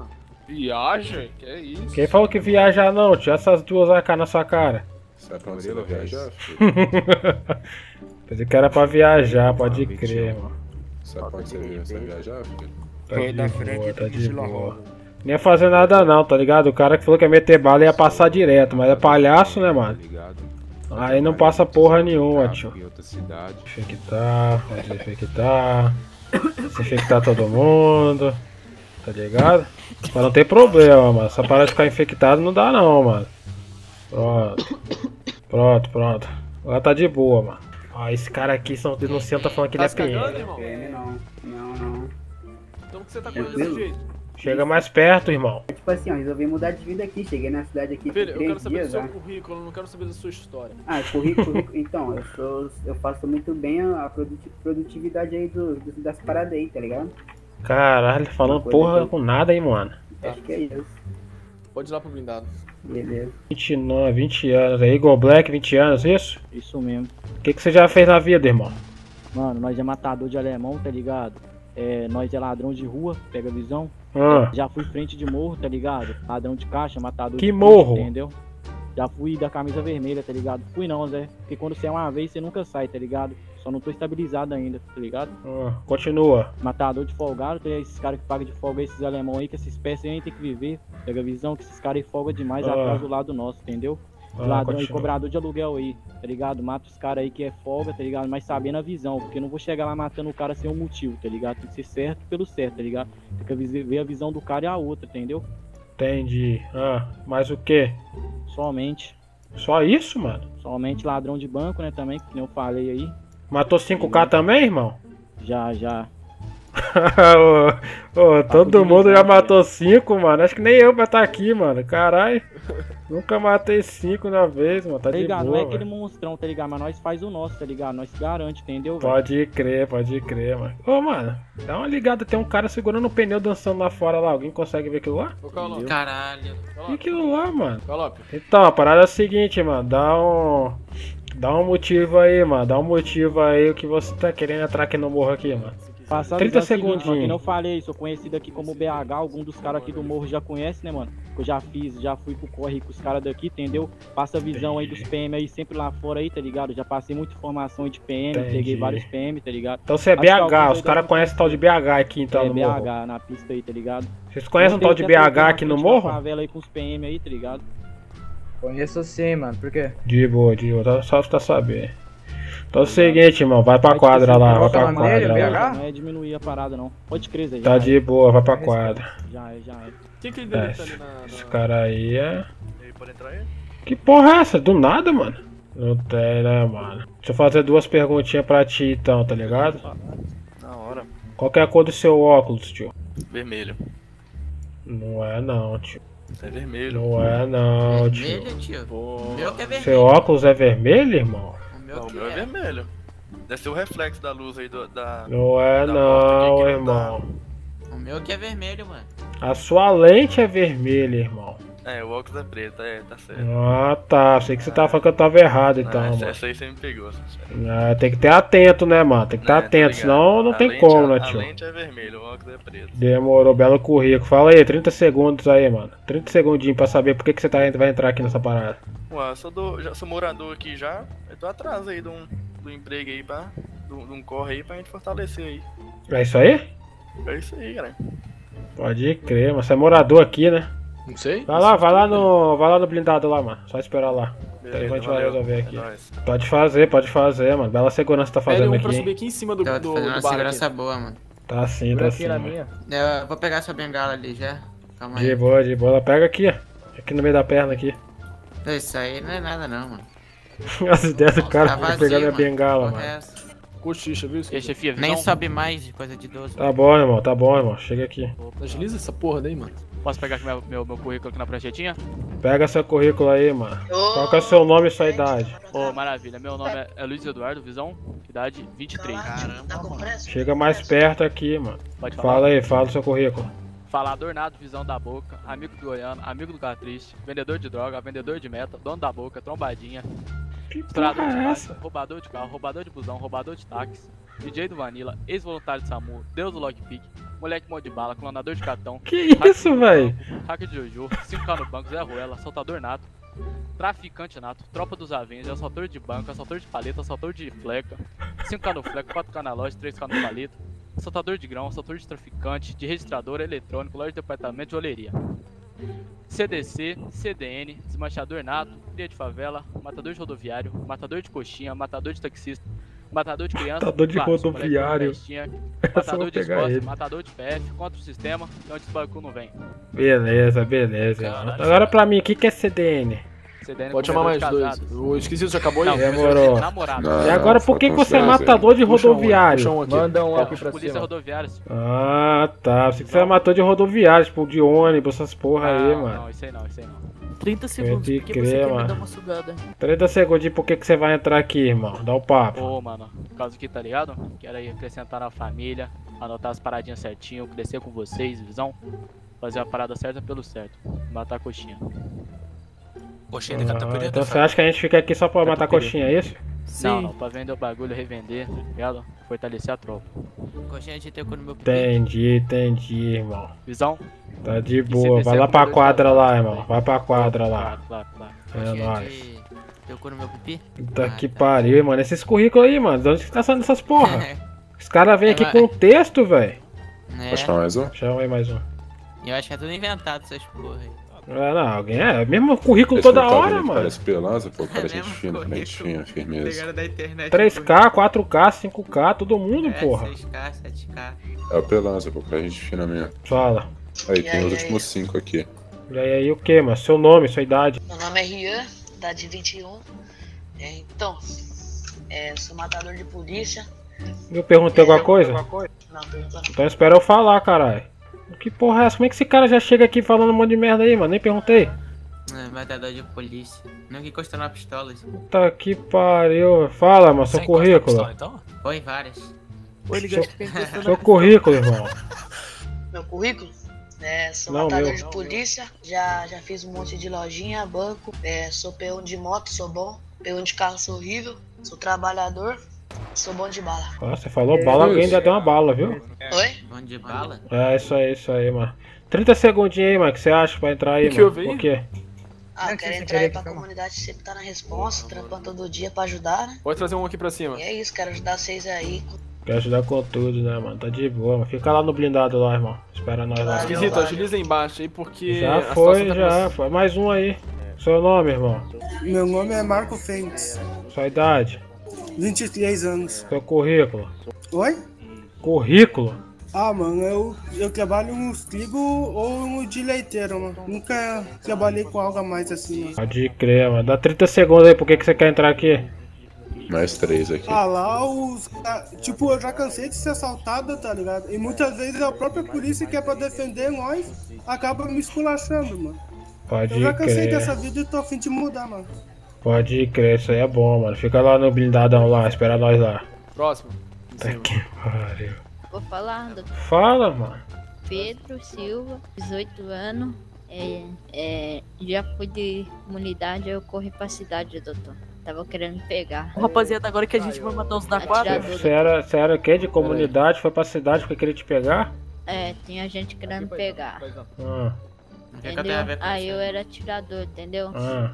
Viaja? Que é isso? Quem falou que viaja não, tio? Essas duas A K na sua cara. Sabe pra onde você vai viajar, filho? Pensei que era pra viajar, pode crer, mano. Sabe pra onde você vai viajar, filho? Tá de boa, tá de boa. Nem ia fazer nada não, tá ligado? O cara que falou que ia meter bala ia passar direto, mas é palhaço, né, mano? Aí não passa porra nenhuma, tio. Infectar, desinfectar, desinfectar todo mundo, tá ligado? Mas não tem problema, mano. Essa parada de ficar infectado não dá não, mano. Pronto. Pronto, pronto. Agora tá de boa, mano. Ó, esse cara aqui, são denunciando, tá falando que ele é P M. P M não, não, não. Então por que você tá correndo desse jeito? Chega mais perto, irmão. Tipo assim, ó, resolvi mudar de vida aqui. Cheguei na cidade aqui Filho, por eu quero três saber dias, do seu né? currículo, eu não quero saber da sua história. Ah, currículo, currículo. Então, eu, sou, eu faço muito bem a produti- produtividade aí do, do- das paradas aí, tá ligado? Caralho, falando porra com nada aí, mano. Acho que é isso. Pode ir lá pro blindado. Beleza. vinte e nove, vinte anos. Aí, Eagle Black, vinte anos, isso? Isso mesmo. O que, que você já fez na vida, irmão? Mano, nós é matador de alemão, tá ligado? É, nós é ladrão de rua, pega a visão. Ah. Já fui frente de morro, tá ligado? Ladrão de caixa, matador Que de morro? caixa, entendeu? Já fui da camisa vermelha, tá ligado? Fui não, Zé. Porque quando você é uma vez, você nunca sai, tá ligado? Só não tô estabilizado ainda, tá ligado? Ah, continua. Matador de folgado, tem esses caras que pagam de folga, esses alemão aí, que essas peças aí tem que viver. Pega a visão que esses caras aí folgam demais Ah. atrás do lado nosso, entendeu? Ah, Ladrão e continua. cobrador de aluguel aí, tá ligado? Mata os caras aí que é folga, tá ligado? Mas sabendo a visão, porque eu não vou chegar lá matando o cara sem um motivo, tá ligado? Tem que ser certo pelo certo, tá ligado? Tem que avis- ver a visão do cara e a outra, entendeu? Entendi. Ah, mais o que? Somente. Só isso, mano? Somente ladrão de banco, né, também, que nem eu falei aí. Matou cinco K também, irmão? Já, já. ô, ô, todo mundo já matou cinco, mano. Acho que nem eu pra estar aqui, mano. Caralho. Nunca matei cinco na vez, mano. Tá Tá de ligado? boa, Não é aquele velho. monstrão, tá ligado? Mas nós faz o nosso, tá ligado? Nós se garante, entendeu, velho? Pode crer, pode crer, mano. Ô, mano, dá uma ligada. Tem um cara segurando o pneu dançando lá fora lá. Alguém consegue ver aquilo lá? Caralho. E aquilo lá, mano? Colope. Então, a parada é a seguinte, mano. Dá um... Dá um motivo aí, mano. Dá um motivo aí o que você tá querendo entrar aqui no morro aqui, mano. Passar trinta avisar o seguinte, mano, segundinhos. que não falei, sou conhecido aqui como B H, algum dos caras aqui do morro já conhece, né, mano? Que eu já fiz, já fui pro corre com os caras daqui, entendeu? Passa a visão aí dos P M aí sempre lá fora aí, tá ligado? Já passei muita informação aí de P M, Entendi. peguei vários P M, tá ligado? Então você é Acho que B H, alguns os aí caras devem- conhecem o tal de B H aqui então É, no morro. B H na pista aí, tá ligado? Vocês conhecem um tal de B H aqui no morro? Favela aí com os P M aí, tá ligado? Conheço sim, mano. Por quê? De boa, de boa, tá- só pra saber. Então é o seguinte, irmão, vai pra quadra lá, vai pra quadra lá. Não é diminuir a parada, não. Pode crer, Zé. Tá já de é. boa, vai pra quadra. Já é, já é. Quem que ele É, deleta ali na... na... esse cara aí é... Ele pode entrar aí? Que porra é essa? Do nada, mano? Não tem, né, mano? Deixa eu fazer duas perguntinhas pra ti então, tá ligado? Na hora. Qual que é a cor do seu óculos, tio? Vermelho. Não é não, tio. É vermelho. Não é não, tio. Vermelho, tio. O meu que é vermelho. Seu óculos é vermelho, irmão? O meu Não, o que meu é é. vermelho. Deve ser o reflexo da luz aí do, da... Não é da porta não, aqui que irmão. O meu que é vermelho, mano. A sua lente é vermelha, irmão. É, o óculos é preto, é, tá certo. Ah, tá. Sei que você tava falando que eu tava errado então, Ah, essa, mano. essa aí você me pegou. Ah, tem que ter atento, né, mano? Tem que estar É, tô atento, ligado. senão não A tem lente como, é- né, A tio? lente é vermelho, o óculos é preto. Demorou, belo currículo. Fala aí, trinta segundos aí, mano. trinta segundinhos pra saber por que, que você tá, vai entrar aqui nessa parada. Ué, eu sou, do, já sou morador aqui já. Eu tô atrás aí de um, do emprego aí, pra, de um de um corre aí pra gente fortalecer aí. É isso aí? É isso aí, cara. Pode crer, mas você é morador aqui, né? Não sei. Vai lá, vai lá no. Vai lá no blindado lá, mano. Só esperar lá. Beleza, Então a gente vai valeu. resolver É aqui. nóis. Pode fazer, pode fazer, mano. Bela segurança tá Pede fazendo um aqui. pra hein? subir aqui em cima do, Tô do, fazendo do uma bar segurança aqui. boa, mano. Tá sim, tá sim. mano. Eu vou pegar essa bengala ali já. Calma aí. De boa, de boa. Pega aqui, ó. Aqui no meio da perna aqui. Isso aí não é nada não, mano. As ideias do cara Tá pra vazio, pegar minha mano. bengala, Porra é mano. essa? Cochicha, viu? E aí, chefia, Nem visão? sobe mais de coisa de idoso. Tá bom, irmão, tá bom, irmão. Chega aqui. Agiliza essa porra daí, mano. Posso pegar aqui meu, meu, meu currículo aqui na pranchetinha? Pega seu currículo aí, mano. Qual que é o seu nome e sua idade? Ô, maravilha. Meu nome é, é Luiz Eduardo Visão, idade vinte e três. Chega mais perto aqui, mano. Pode falar. Fala aí, fala o seu currículo. Falador nato, visão da boca, amigo do Goiano, amigo do cara triste, vendedor de droga, vendedor de meta, dono da boca, trombadinha, estourador de porra é bike, essa? roubador de carro, roubador de busão, roubador de táxi, D J do Vanilla, ex-voluntário de SAMU, deus do lockpick, moleque mão de bala, clonador de cartão. Que isso, velho? Hacker de Jojo, cinco K no banco, Zé Ruela, assaltador nato, traficante nato, tropa dos Avengers, assaltador de banco, assaltador de paleta, assaltador de fleca, cinco K no fleca, quatro K na loja, três K no paleta, assaltador de grão, assaltador de traficante, de registrador, eletrônico, loja de departamento de oleria. C D C, C D N, desmanchador nato, cria de favela, matador de rodoviário, matador de coxinha, matador de taxista, matador de criança, matador de vários, rodoviário, matador de escola, matador de P F, contra o sistema, e onde esse bagulho não vem. Beleza, beleza. Caralho, agora pra mim, o que, que é C D N? C D N pode chamar mais dois. O esquisito já acabou aí? Demorou. Não, e agora, por que, que você é matador de rodoviário? Puxa um aqui. Manda um aqui pra polícia cima. rodoviária. Ah, tá. Você que você é matador de rodoviário, tipo de ônibus, essas porra não, aí, mano. Não, isso aí não, isso aí não. trinta segundos, de porque crer, você quer mano. me dar uma sugada. trinta segundos, por que, que você vai entrar aqui, irmão? Dá o papo. Ô, mano, por causa que, tá ligado? Quero aí acrescentar na família, anotar as paradinhas certinho, crescer com vocês, visão. Fazer a parada certa pelo certo. Matar a coxinha. Coxinha de catapirinha. Então você acha que a gente fica aqui só pra matar coxinha, é isso? Sim. Não, não, pra vender o bagulho, revender, tá ligado? Fortalecer a tropa. Coxinha de ter no meu pipi. Entendi, entendi, irmão. Visão? Tá de boa, vai lá pra quadra lá, irmão. Vai pra quadra lá. Claro, claro, claro. É nóis. Teu cu no meu pipi? Puta que pariu, mano. Esses currículos aí, mano. De onde que tá saindo essas porra? Os caras vêm aqui com texto, velho. Pode chamar mais um? Chama aí mais um. Eu acho que é tudo inventado essas porra aí. É, não, alguém é. Mesmo currículo Esse toda não tá hora, vendo que mano. Parece pelanza, pô. Parece gente fina, gente fina, firmeza. Da internet, três K, quatro K, cinco K, todo mundo, é, porra. seis K, sete K. É o pelanza, pô. Pra gente fina mesmo. Fala. Aí, tem os últimos cinco aqui. E aí, aí o que, mano? Seu nome, sua idade? Meu nome é Rian, idade vinte e um. É, então, é, sou matador de polícia. Eu perguntei alguma coisa? Não, perguntou não. Então espera eu falar, caralho. Que porra é essa? Como é que esse cara já chega aqui falando um monte de merda aí, mano? Nem perguntei. É, matador de polícia. Não que encostou na pistola. Assim. Puta que pariu. Fala, mano, seu currículo. Pistola, então? Foi várias. Oi, seu, seu currículo, irmão. Meu currículo? É, sou Não, matador meu. de polícia, já, já fiz um monte de lojinha, banco, é, sou peão de moto, sou bom, peão de carro, sou horrível, sou trabalhador, sou bom de bala. Ah, você falou bala, alguém ainda deu uma bala, viu? Oi? Bom de bala? É, isso aí, isso aí, mano. trinta segundinhos aí, mano, que você acha pra entrar aí, que mano? eu vi? Por quê? Ah, eu quero entrar aí pra comunidade, sempre tá na responsa, trampando todo dia pra ajudar, né? Pode trazer um aqui pra cima. E é isso, quero ajudar vocês aí. Quer ajudar com tudo, né, mano? Tá de boa, mano. Fica lá no blindado lá, irmão. Espera nós lá. Esquisito, agiliza aí embaixo aí, porque... Já a foi, situação tá já com- foi. Mais um aí. Seu nome, irmão? Meu nome é Marco Fênix, Sua idade? vinte e três anos. Seu currículo? Oi? Currículo? Ah, mano, eu, eu trabalho nos trigo ou no de leiteiro, mano. Nunca trabalhei com algo a mais assim, mano. Pode crer, mano. Dá trinta segundos aí, por que, que você quer entrar aqui? Mais três aqui. Ah, lá os... ah, tipo, eu já cansei de ser assaltado, tá ligado? E muitas vezes a própria polícia que é pra defender nós acaba me esculachando, mano. Pode Eu já cansei crer. dessa vida e tô a fim de mudar, mano. Pode crer, isso aí é bom, mano. Fica lá no blindadão lá, espera nós lá. Próximo. Tá que pariu. Vou falar, doutor. Fala, mano. Pedro Silva, dezoito anos. É, é, já fui de comunidade, eu corri pra cidade, doutor. Tava querendo me pegar. Ô, rapaziada, agora que a gente vai matar os da quadra. Você era, você era o quê? De comunidade? Foi pra cidade porque queria te pegar? É, tinha gente querendo me pegar. Ah, Entendeu? Aí eu era atirador, entendeu? ah.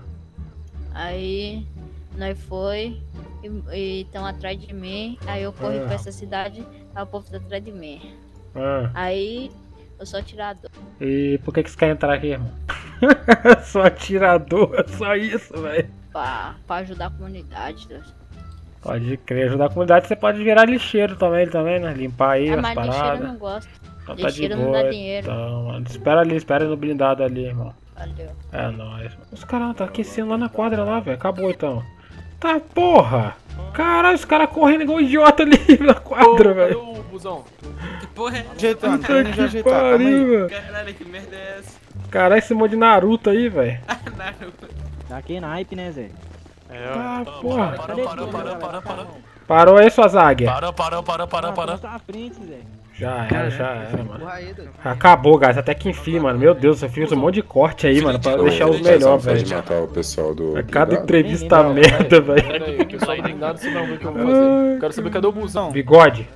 Aí nós foi e estão atrás de mim. Aí eu corri Ah. pra essa cidade, aí o povo tá atrás de mim. Ah. Aí eu sou atirador. E por que, que você quer entrar aqui, irmão? Sou atirador, só isso, velho. Pra, pra ajudar a comunidade. Deus. Pode crer, ajudar a comunidade, você pode virar lixeiro também, também, né? Limpar aí Ah, as mas paradas. lixeiro eu não gosto. Então tá de Lixeiro não boa, dá dinheiro. então, mano. Espera ali, espera no blindado ali, irmão. Valeu. É nóis. Os caras tá aquecendo lá na quadra lá, velho. Acabou então. Tá, porra! Caralho, os caras correndo igual idiota ali na quadra, velho. Ô, busão. Que porra é? Ajeitando, Puta que ajeitar, pariu, velho. Caralho, que merda é essa? Caralho, esse monte de Naruto aí, velho. Naruto. Tá aqui naipe, né, Zé? É, Tá, parou, porra. parou, parou, parou, parou, parou. Parou aí, suas águias? Parou, parou, parou, parou, parou. Tá à frente, Zé. Já era, já era, mano. Acabou, guys. Até que enfim, mano. Meu Deus, eu fiz um monte de corte aí, mano, pra deixar os melhores, velho. Pode matar o pessoal do... A cada blindado? entrevista merda, velho. Pera aí, o pessoal blindado, você não vê o que eu vou fazer. Quero saber cadê o busão. Bigode.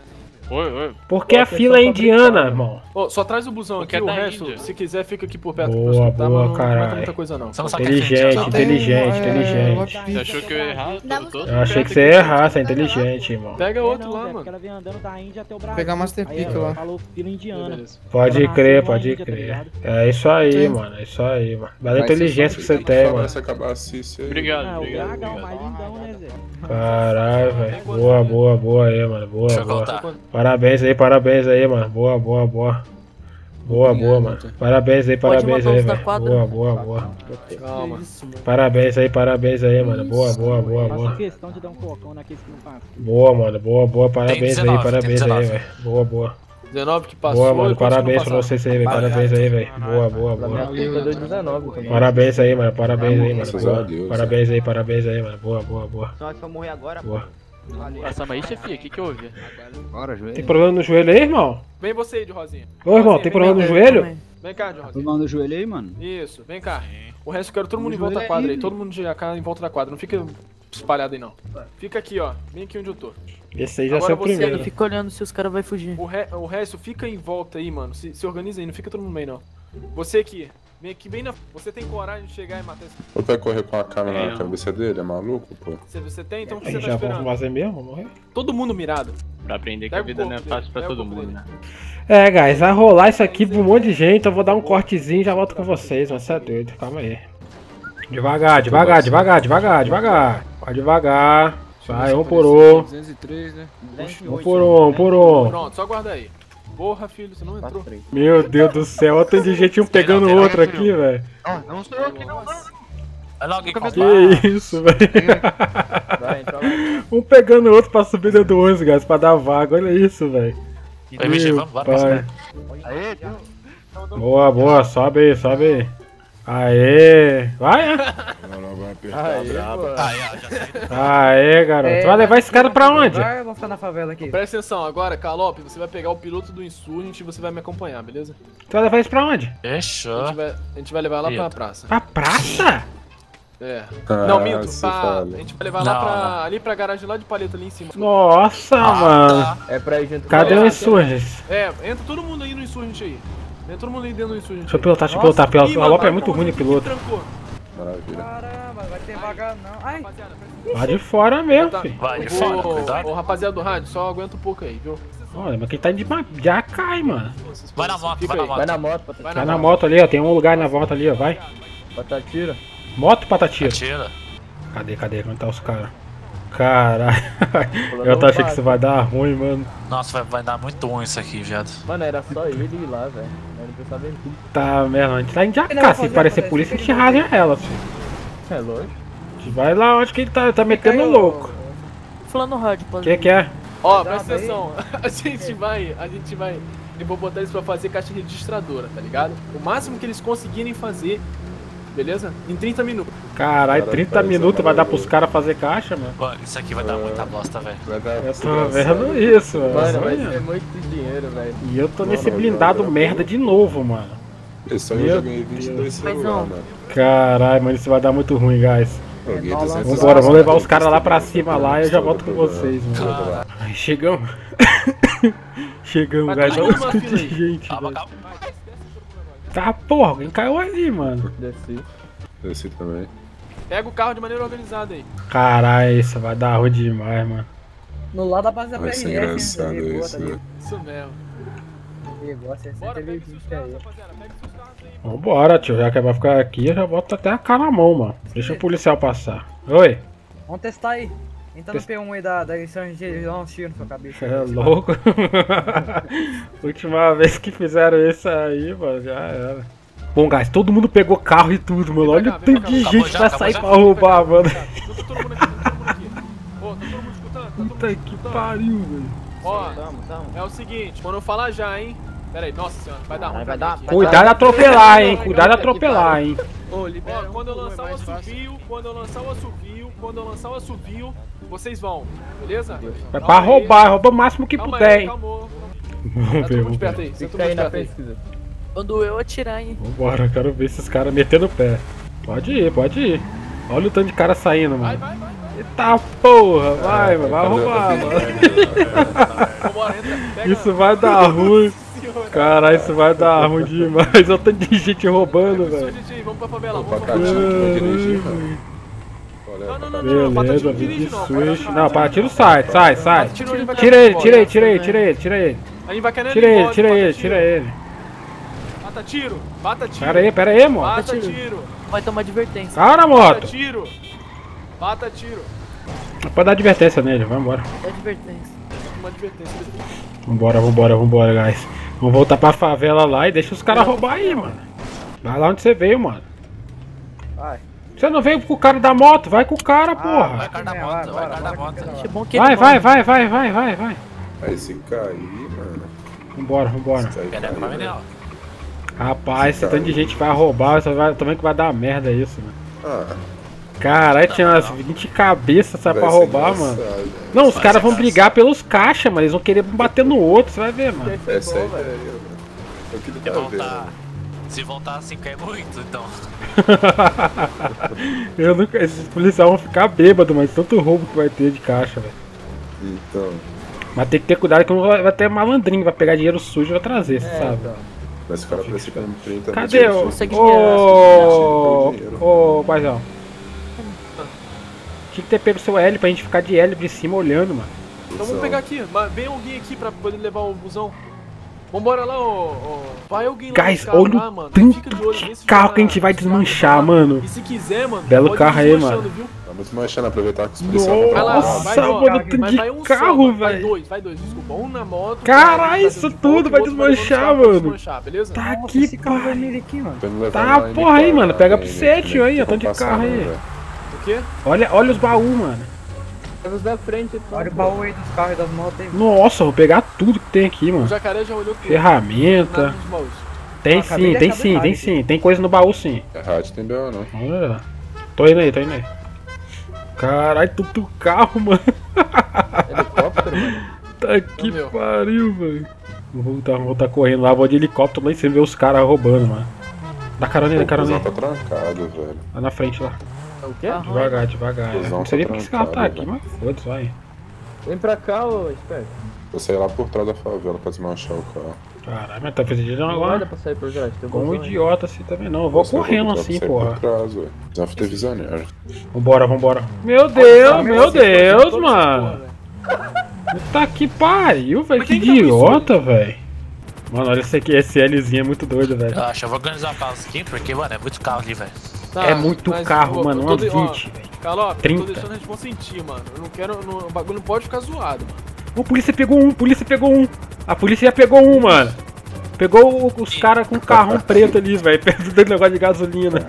Oi, oi. Porque a fila é indiana, irmão. Ô, só traz o busão aqui, Porque é o da resto, Índia. se quiser, fica aqui por perto. Boa, pra escutar, boa, mas não- não vai ter caralho. muita coisa não. Inteligente, inteligente, inteligente. Você achou que eu ia errar? Todo, todo? Eu achei que você ia errar, você é inteligente, irmão. Pega outro Não, lá, Zé, mano. porque ela vem andando da Índia até o Brasil. Pegar Master Aí Pick ela lá. falou fila indiana. Pode Ela nasceu crer, na pode Índia, tá crer. ligado? É isso aí, Sim. mano. É isso aí, mano. Valeu a Vai ser inteligência só que você tem que tem, falar mano. se acabar assim, você... Obrigado, Ah, o obrigado. B H é o obrigado. mais lindão, né, Zé? Caralho, velho. Boa, boa, boa aí, mano. Boa, Deixa eu boa. contar. Parabéns aí, parabéns aí, mano. Boa, boa, boa. Boa, boa, mano. Parabéns aí, Pode parabéns matar aí, os da velho. quadra? Boa, boa, boa. Calma. Parabéns aí, parabéns aí, mano. Boa, boa, boa, Faço boa. questão de dar um cocão naqueles que não passam. Boa, mano. Boa, boa. Parabéns aí, dezenove, parabéns tem aí, dezenove. velho. Boa, boa. dezenove que passou. Boa, e mano. quantos que não Parabéns pra passaram? vocês aí, velho. Parabéns aí, velho. Boa, boa, Pra minha boa. conta deu dezenove também. Parabéns aí, mano. Parabéns aí, mano. Graças Boa. a Deus, Parabéns aí, parabéns aí, mano. Boa, boa, boa. Nós vamos morrer agora, Boa. Passamos aí, chefia, o que que houve? Bora, joelho. Tem problema no joelho aí, irmão? Vem você aí, de Rosinha. Ô, irmão, Rosinha, tem vem problema no cá. joelho? Vem cá, de Rosinha. Problema no joelho aí, mano? Isso, vem cá. O resto eu quero todo mundo em O volta da joelho é quadra aí. livre. Todo mundo de cá em volta da quadra. Não fica espalhado aí, não. Fica aqui, ó. Vem aqui onde eu tô. Esse aí já Agora é o você primeiro. aí. Fica olhando se os caras vão fugir. O, re... o resto fica em volta aí, mano. Se, se organiza aí, não fica todo mundo bem, não. Você aqui. Vem aqui bem na... Você tem coragem de chegar e matar esse... Ou vai correr com a câmera na cabeça dele? É maluco, pô? Se você tem, então o que Aí você tá já vamos esperando? fazer mesmo? Vamos morrer? Todo mundo mirado. Pra aprender que Pega a o vida não é corpo fácil pra dele, todo pega o corpo mundo, né? É, guys, vai rolar isso aqui pra um monte de gente. Eu vou dar um cortezinho e já volto com vocês, mas você é doido. Calma aí. Devagar, devagar, devagar, devagar, devagar. Vai devagar. Vai, um por um. duzentos e três, né? Um por um, um por um. Pronto, só guarda aí. Porra, filho, você não entrou. Meu Deus do céu, olha o tanto de gente um pegando o outro aqui, velho. Não, não sou eu aqui, não, não. Vai lá alguém comprar. Que isso, velho. Vai, entra lá. Um pegando o outro pra subir dentro do ônibus, guys, pra dar vaga. Olha isso, velho. Vai, M G, Meu vamos, bora, pai. Aê, deu. Boa, boa, sobe aí, sobe aí. Aê, vai, né? Não, não, vai apertar Aí, brabo. pô. Aí, ó, já sei. Aê, garoto. Tu vai levar esse cara pra onde? Vai, eu vou ficar na favela aqui. Presta atenção, agora, Calope, você vai pegar o piloto do Insurgent e você vai me acompanhar, beleza? Tu vai levar isso pra onde? A Fechou. gente vai, a gente vai levar lá pra Eita. praça. Pra praça? É. Ah, não, minto, se pra, fala. a gente vai levar lá Não, pra, não. ali pra garagem lá de paleta ali em cima. Nossa, Ah, mano. tá. É pra ir junto Cadê com o ela. Insurgents? É, entra todo mundo aí no Insurgent aí. Entra todo mundo aí dentro do Insurgent. Deixa eu pilotar, deixa eu pilotar. Ih, piloto. O mano, Galope é vai muito pra ruim de onde? piloto. Trancou. Maravilha. Caramba, vai ter vaga não. Ai, Lá de fora mesmo, Tá. filho. Vai, de Eu fora, vou- cuidado. Ô, rapaziada do rádio, só aguenta um pouco aí, viu? Olha, mas quem tá de ma- já cai, mano. Vai na moto, Fica vai na aí. moto. Vai na moto, Patati. Vai Vai na moto ali, ó. Tem um lugar na volta ali, ó. Vai. Patatira. Moto, Patatira. Atira. Cadê, cadê? Onde tá os caras? Caralho. Eu tô achando que isso vai dar ruim, mano. Nossa, vai, vai dar muito ruim isso aqui, viado. Mano, era só ele ir lá, velho. Eu não pensava em tudo. Tá, mesmo. A gente tá em Não, Jacá. Se fazer, parecer fazer, polícia, a gente fazer. rasga ela, filho. É lógico. A gente vai lá onde que ele tá, tá metendo aí, louco. Falando no rádio, O pode que que é? Ó, Dá presta bem. atenção. A gente vai, a gente vai. Eu vou botar eles pra fazer caixa registradora, tá ligado? O máximo que eles conseguirem fazer, beleza? Em trinta minutos. Caralho, Cara, trinta faz minutos a vai dar maluco. pros caras fazer caixa, mano. Mano, isso aqui vai dar muita bosta, velho. Vai dar Eu tô desgraçado. vendo isso, mano. Mano, vai Olha. ser muito dinheiro, velho. E eu tô Não, nesse não, blindado não, não. merda de novo, mano. Esse aí Meu eu já ganhei vinte e dois Mas celular, não. mano. Caralho, mano, isso vai dar muito ruim, guys. Joguei É, duzentos Vambora, vamos levar os reais, caras lá pra trinta cima lá e eu já volto com vocês, mano. Cara. Ai, chegamos. Chegamos, Vai guys. todo Olha mundo o na tanto fila de aí. gente, Calma, velho. calma. Tá, porra, alguém caiu ali, mano. Desci. Esse também. Pega o carro de maneira organizada aí. Caralho, isso vai dar ruim demais, mano. no lado da base da Vai P R ser F, engraçado hein, isso, tá né? Isso mesmo. Negócio é Bora, pega seus inteligente carros, aí. rapaziada. Pega seus carros aí. Vambora, tio. Já que é pra ficar aqui, eu já boto até a cara na mão, mano. Deixa o policial passar. Oi. Vamos testar aí. Entra no P um aí da, da edição de dar um tiro na sua cabeça. É louco? Última vez que fizeram isso aí, mano, já era. Bom, guys, todo mundo pegou carro e tudo, mano. Olha o Vem tanto pra cá, de vem pra cá. gente que vai Acabou já, sair acabou pra roubar, mano. Junta todo mundo aqui, junta todo mundo aqui. Ô, tá todo mundo escutando? Tá todo mundo Puta que escutando? pariu, velho. Ó, Tamo, tamo. é o seguinte, quando eu falar já, hein? Pera aí, nossa senhora, vai dar ruim. Vai pra dar- mim aqui. vai Cuidado de atropelar, hein. Cuidado de atropelar, hein. Ó, quando eu lançar o assovio, quando eu lançar o assovio, quando eu lançar o assovio, vocês vão, beleza? É pra roubar, rouba o máximo que Calma puder, aí, hein. calma. Vamos Tá ver, todo mundo vamos perto ver. aí, senta todo Fica aí mundo na perto aí. pesquisa. Quando eu atirar, hein? Vambora, eu quero ver esses caras metendo o pé. Pode ir, pode ir. Olha o tanto de cara saindo, Vai, mano. vai, vai, vai. Eita porra, vai, mano, vai roubar, mano. Isso vai dar ruim. Caralho, isso vai dar ruim demais. Eu tô de gente roubando, velho. Vamos pra favela, vamos pra favela. Não, não, não, não, beleza, vídeo switch. Não, para, tira o site, sai, sai. Tira ele, tira ele, tira ele, tira ele, tira ele. Tira ele, tira ele, tira ele. Bata tiro, bata tiro. Pera aí, pera aí, moto. Bata tiro. Vai tomar advertência. Para, moto. Bata tiro. Bata tiro. Pode dar advertência nele, vambora. Dá advertência. Uma advertência. Vambora, vambora, vambora, guys. Vamos voltar pra favela lá e deixa os caras roubar aí, mano. Vai lá onde você veio, mano. Vai. Você não veio com o cara da moto, vai com o cara, porra. Vai, cara da moto, vai, cara da moto. Vai, vai, vai, vai, vai, vai, vai. Aí se cair, mano. Vambora, vambora. Pera, vai veneno. Rapaz, esse tanto de gente vai roubar, só vai, também que vai dar merda isso, mano. Ah. Caralho, tinha umas vinte cabeças sabe, pra roubar, mano. Não, os caras vão brigar pelos caixas, mas eles vão querer bater no outro, você vai ver, mano. Essa é a ideia, mano. Eu queria voltar. Se voltar assim cai muito, então. Eu nunca, esses policiais vão ficar bêbados, mas tanto roubo que vai ter de caixa, velho. Então. Mas tem que ter cuidado que não vai, vai ter malandrinho, vai pegar dinheiro sujo e vai trazer, você É, sabe. então. Mas o cara parece com trinta. Cadê o. Ô. Ô, paizão. Tinha que ter pego seu L pra gente ficar de L de cima olhando, mano. Então vamos pegar aqui, vem alguém aqui pra poder levar o busão. Vambora lá, ô. ô. Vai alguém lá. Guys, carro olha lá, o mano. tanto Fica de olho, de vê se carro já- que a gente vai desmanchar, mano. E se quiser, mano. Belo pode ir carro aí, desmanchando, mano. viu? Vamos desmanchando, aproveitar que os policiais vão Vai lá, Nossa, vai, mano, ó, tanto mas de vai um carro, só, vai velho. dois, vai dois, desculpa. Um na moto. Caralho, um isso de tudo volta, vai e o outro desmanchar, levar no mano. desmanchar, beleza? Tá aqui, pai. aqui, mano. Tá, porra aí, mano. Pega pro sete aí, ó. Tanto de carro aí. O quê? Olha, olha os baús, mano. Os da frente, Olha o baú aí dos carros e das motos aí. Nossa, vou pegar tudo que tem aqui, O mano. jacaré já olhou tudo. Ferramenta. Nada dos baús. Tem Ah, acabei sim, de tem achar sim, tem detalhe. sim. Tem coisa no baú sim. É rádio, tem B O não. Olha lá. Tô indo aí, tô indo aí. Caralho, tudo carro, mano. Helicóptero, mano. Tá que pariu, velho. Vou voltar, vou voltar correndo lá, vou de helicóptero lá em cima ver os caras roubando, mano. Dá carona aí, dá O carona busão aí. tá trancado, velho. Lá na frente lá. O quê? Devagar, devagar. Busão Não sei nem tá porque esse carro tá trancado, aqui, mas foda-se, vai. Vem pra cá, ô esperto. Vou sair lá por trás da favela pra desmanchar o carro. Caralho, mas tá fazendo Não agora. dá pra sair por trás. Tem um Como um busão aí. idiota assim também não. Eu vou Você vai correndo por- assim, sair porra. Por trás, ué. Desafio ter visionário. Vambora, vambora. Meu Deus, meu Deus, mano. Puta que pariu, velho. Que idiota, velho. Mano, olha esse aqui, esse Lzinho é muito doido, velho. Eu acho, eu vou organizar o carro aqui, porque, mano, é muito carro ali, velho. Tá, É muito mas, carro, ó, mano, eu tô umas de- ó, vinte, velho. Caló, eu trinta. tô deixando a gente consentir, mano. Eu não quero. Não, o bagulho não pode ficar zoado, mano. Ô, polícia pegou um, polícia pegou um. A polícia já pegou um, mano. Pegou o- os caras com carrão preto ali, velho. Perto do negócio de gasolina.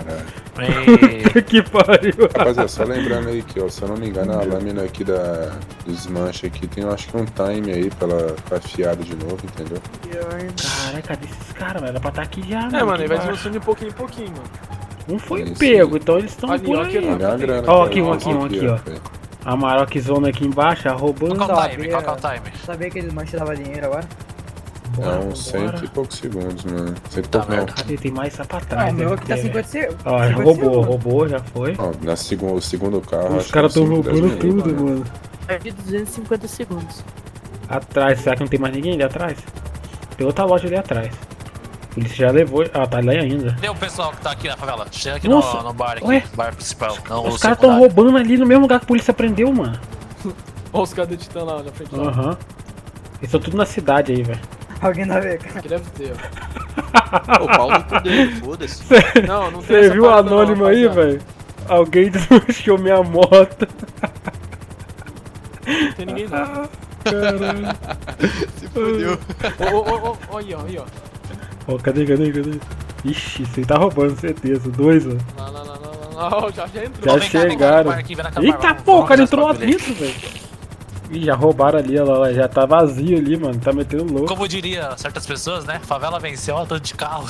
Puta que pariu. Rapaziada, só lembrando aí que, ó, se eu não me engano, a lâmina aqui da, do desmanche aqui tem, eu acho que um time aí pra ela ficar afiada de novo, entendeu? Caralho, cadê esses caras, velho? Era pra estar aqui já, É, mano, ele vai embaixo. desmanchando de pouquinho em pouquinho, mano. Um foi Isso. pego, então eles estão Ali, por ó, aí. aqui, ó. Olha a grana. Ó, cara, aqui um, aqui um, aqui, ó. velho. A Maroczona aqui embaixo, a roubando. Qual que é o time? Qual que é o time? Sabia que eles manchavam dinheiro agora? Bora, É uns vambora. cento e poucos segundos, mano. Cento e Tá, pouco não. merda. Cadê? Tem mais só pra Ah, trás. o meu né, aqui tá porque- cinquenta segundos. Ó, já roubou, roubou, já foi. Ó, na segun, o segundo carro. Os acho que caras uns tão cinco, dez roubando minutos. tudo, mano. Perdi duzentos e cinquenta segundos. Atrás, será que não tem mais ninguém ali atrás? Tem outra loja ali atrás. A polícia já levou. Ah, tá ali ainda. Cadê o pessoal que tá aqui na favela? Chega aqui Nossa, no, no bar aqui, ué? bar principal. Não, Os o caras tão secundário. roubando ali no mesmo lugar que a polícia prendeu, mano. Olha os caras do Titã lá na frente. lá. Aham. Eles estão tudo na cidade aí, velho. Alguém na vez, cara. Que deve ter, ó. Ô, Paulo no cu dele, foda-se. Não, não tem Você essa viu o parada não, anônimo aí, rapaziada. velho? Alguém desmanchou minha moto. Não tem ninguém não. Caralho. Se fudeu. Ô, ô, ô, ô, aí, ó, aí, ó. Ó, cadê, cadê, cadê? Ixi, você tá roubando, certeza. Dois, ó. Lá, lá, lá, lá, lá, lá, ó, já, já entrou. Já Vem cá, vem cá, chegaram. no bar aqui, vem na casa do Eita bar, vamos- pô, o vamos cara fazer entrou lá esse bagulho dentro, velho. Ih, já roubaram ali, olha lá, já tá vazio ali, mano. Tá metendo aí. louco. Como diria certas pessoas, né? Favela venceu, ó, tanto de carro.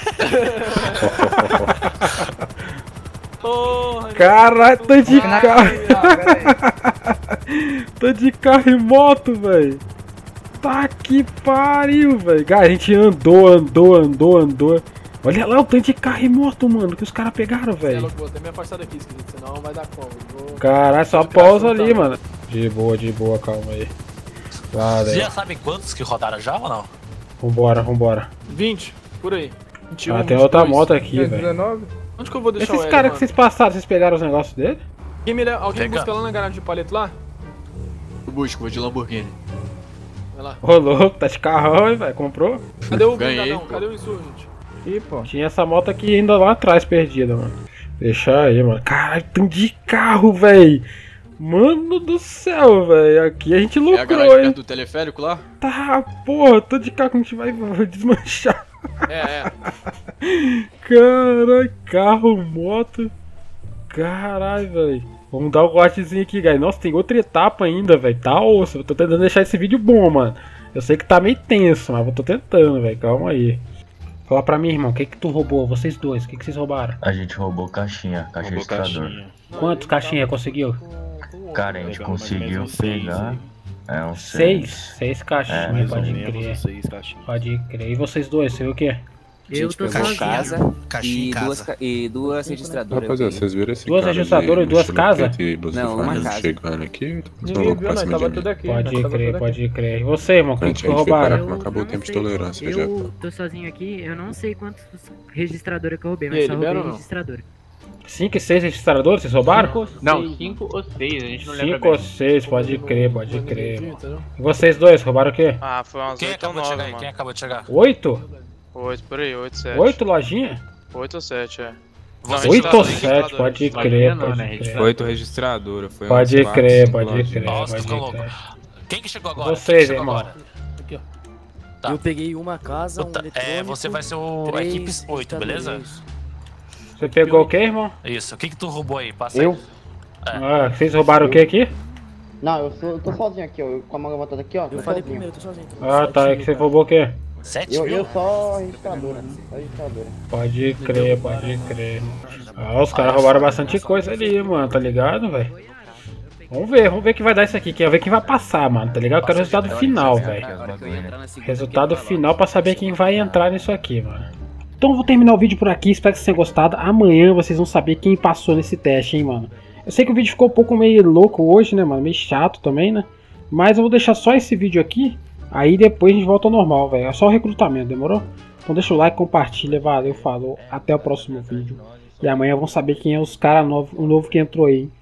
Porra, Caralho, tô de Ah, carro. peraí. Tô de carro e moto, velho. Tá que pariu, velho. Cara, a gente andou, andou, andou, andou. Olha lá o tanto de carro e moto, mano, que os caras pegaram, Você é velho. louco, vou até me afastar daqui, esquisito, senão vai dar como. Vou... Caralho, só pausa ali, mano. De boa, de boa, calma aí. Valeu. Você já sabe quantos que rodaram já ou não? Vambora, vambora. vinte, por aí. vinte e um, Ah, tem outra vinte e dois. moto aqui, velho. dezenove. Onde que eu vou deixar Esses o caras L, que vocês passaram, vocês pegaram os negócios dele? Alguém, me leva, alguém Pega. busca lá na garagem de paleta lá? Eu busco, vou de Lamborghini. Vai lá. Ô louco, tá de carrão, hein, velho? Comprou? Cadê o Ganhei, Vingadão? pô. Cadê o Insurgent? Ih, pô. Tinha essa moto aqui ainda lá atrás, perdida, mano. Deixa aí, mano. Caralho, tem de carro, velho. Mano do céu, velho. Aqui a gente É a lucrou, garagem hein. perto do teleférico lá? Tá, porra, tô de carro que a gente vai desmanchar. É, é. Caralho, carro, moto. Caralho, velho. Vamos dar o cortezinho aqui, guys. Nossa, tem outra etapa ainda, velho. Tá osso. Eu tô tentando deixar esse vídeo bom, mano. Eu sei que tá meio tenso, mas eu tô tentando, velho. Calma aí. Fala pra mim, irmão. O que que tu roubou? Vocês dois. O que que vocês roubaram? A gente roubou caixinha, caixa Roubou registrador. Quantos caixinha conseguiu? Cara, a gente conseguiu pegar. É um Seis? seis. Seis caixinhas, É, mais pode ou menos, crer. seis Pode crer. E vocês dois, você viu o quê? Eu tô sozinho. Casa e duas, ca- e duas registradoras. Rapaziada, vocês viram esse Duas cara registradoras de e duas mochila casas? preta e blusa Não, uma farda casa. chegando aqui? Ninguém viu, nós tava tudo aqui. Pode nós tava crer, tudo pode crer. E você, irmão? O que Antes que a gente veio parar, roubaram? mas acabou o tempo de tolerância já. Eu tô sozinho aqui, eu não sei quantos registradoras que eu roubei, E mas aí, só libera roubei ou não? registradora. cinco e seis registradores, vocês roubaram? Não, cinco ou seis, a gente não lembra cinco ou bem. seis, pode crer, pode crer. Mano. E vocês dois, roubaram o quê? Ah, foi umas Quem oito ou acabou de nove, chegar aí? mano. Quem acabou de chegar? Oito? Oito, por aí, oito, sete. Oito lojinhas? Oito ou sete, é. Oito ou sete, pode crer, pode crer. Oito registradora, foi Pode umas quatro, crer, cinco pode lojas. crer, Nossa, pode ficou louco. crer. Quem que chegou agora? Vocês, Quem que chegou irmão. agora? Aqui, ó. Tá. Eu peguei uma casa, um Puta, eletrônico. é, você vai ser o três equipe oito, beleza? registradores. Você pegou o quê, irmão? Isso. O que que tu roubou aí? Passa Eu? aí. Ah, vocês roubaram o que aqui? Não, eu, sou, eu tô sozinho aqui, ó. Eu, com a manga botada aqui, ó. Eu tô falei sozinho. primeiro, tô sozinho. Ah, tá, é que você roubou o quê? Sete Eu, mil? eu só registradora, só registradora. Pode crer, pode crer. Ah, os caras roubaram bastante coisa ali, mano, tá ligado, velho? Vamos ver, vamos ver o que vai dar isso aqui, quero ver quem vai passar, mano, tá ligado? Eu quero o resultado final, velho. Resultado final pra saber quem vai entrar nisso aqui, mano. Então eu vou terminar o vídeo por aqui, espero que vocês tenham gostado. Amanhã vocês vão saber quem passou nesse teste, hein, mano. Eu sei que o vídeo ficou um pouco meio louco hoje, né, mano, meio chato também, né? Mas eu vou deixar só esse vídeo aqui, aí depois a gente volta ao normal, velho. É só o recrutamento, demorou? Então deixa o like, compartilha, valeu, falou. Até o próximo vídeo. E amanhã vão saber quem é os caras novos, o novo que entrou aí, hein?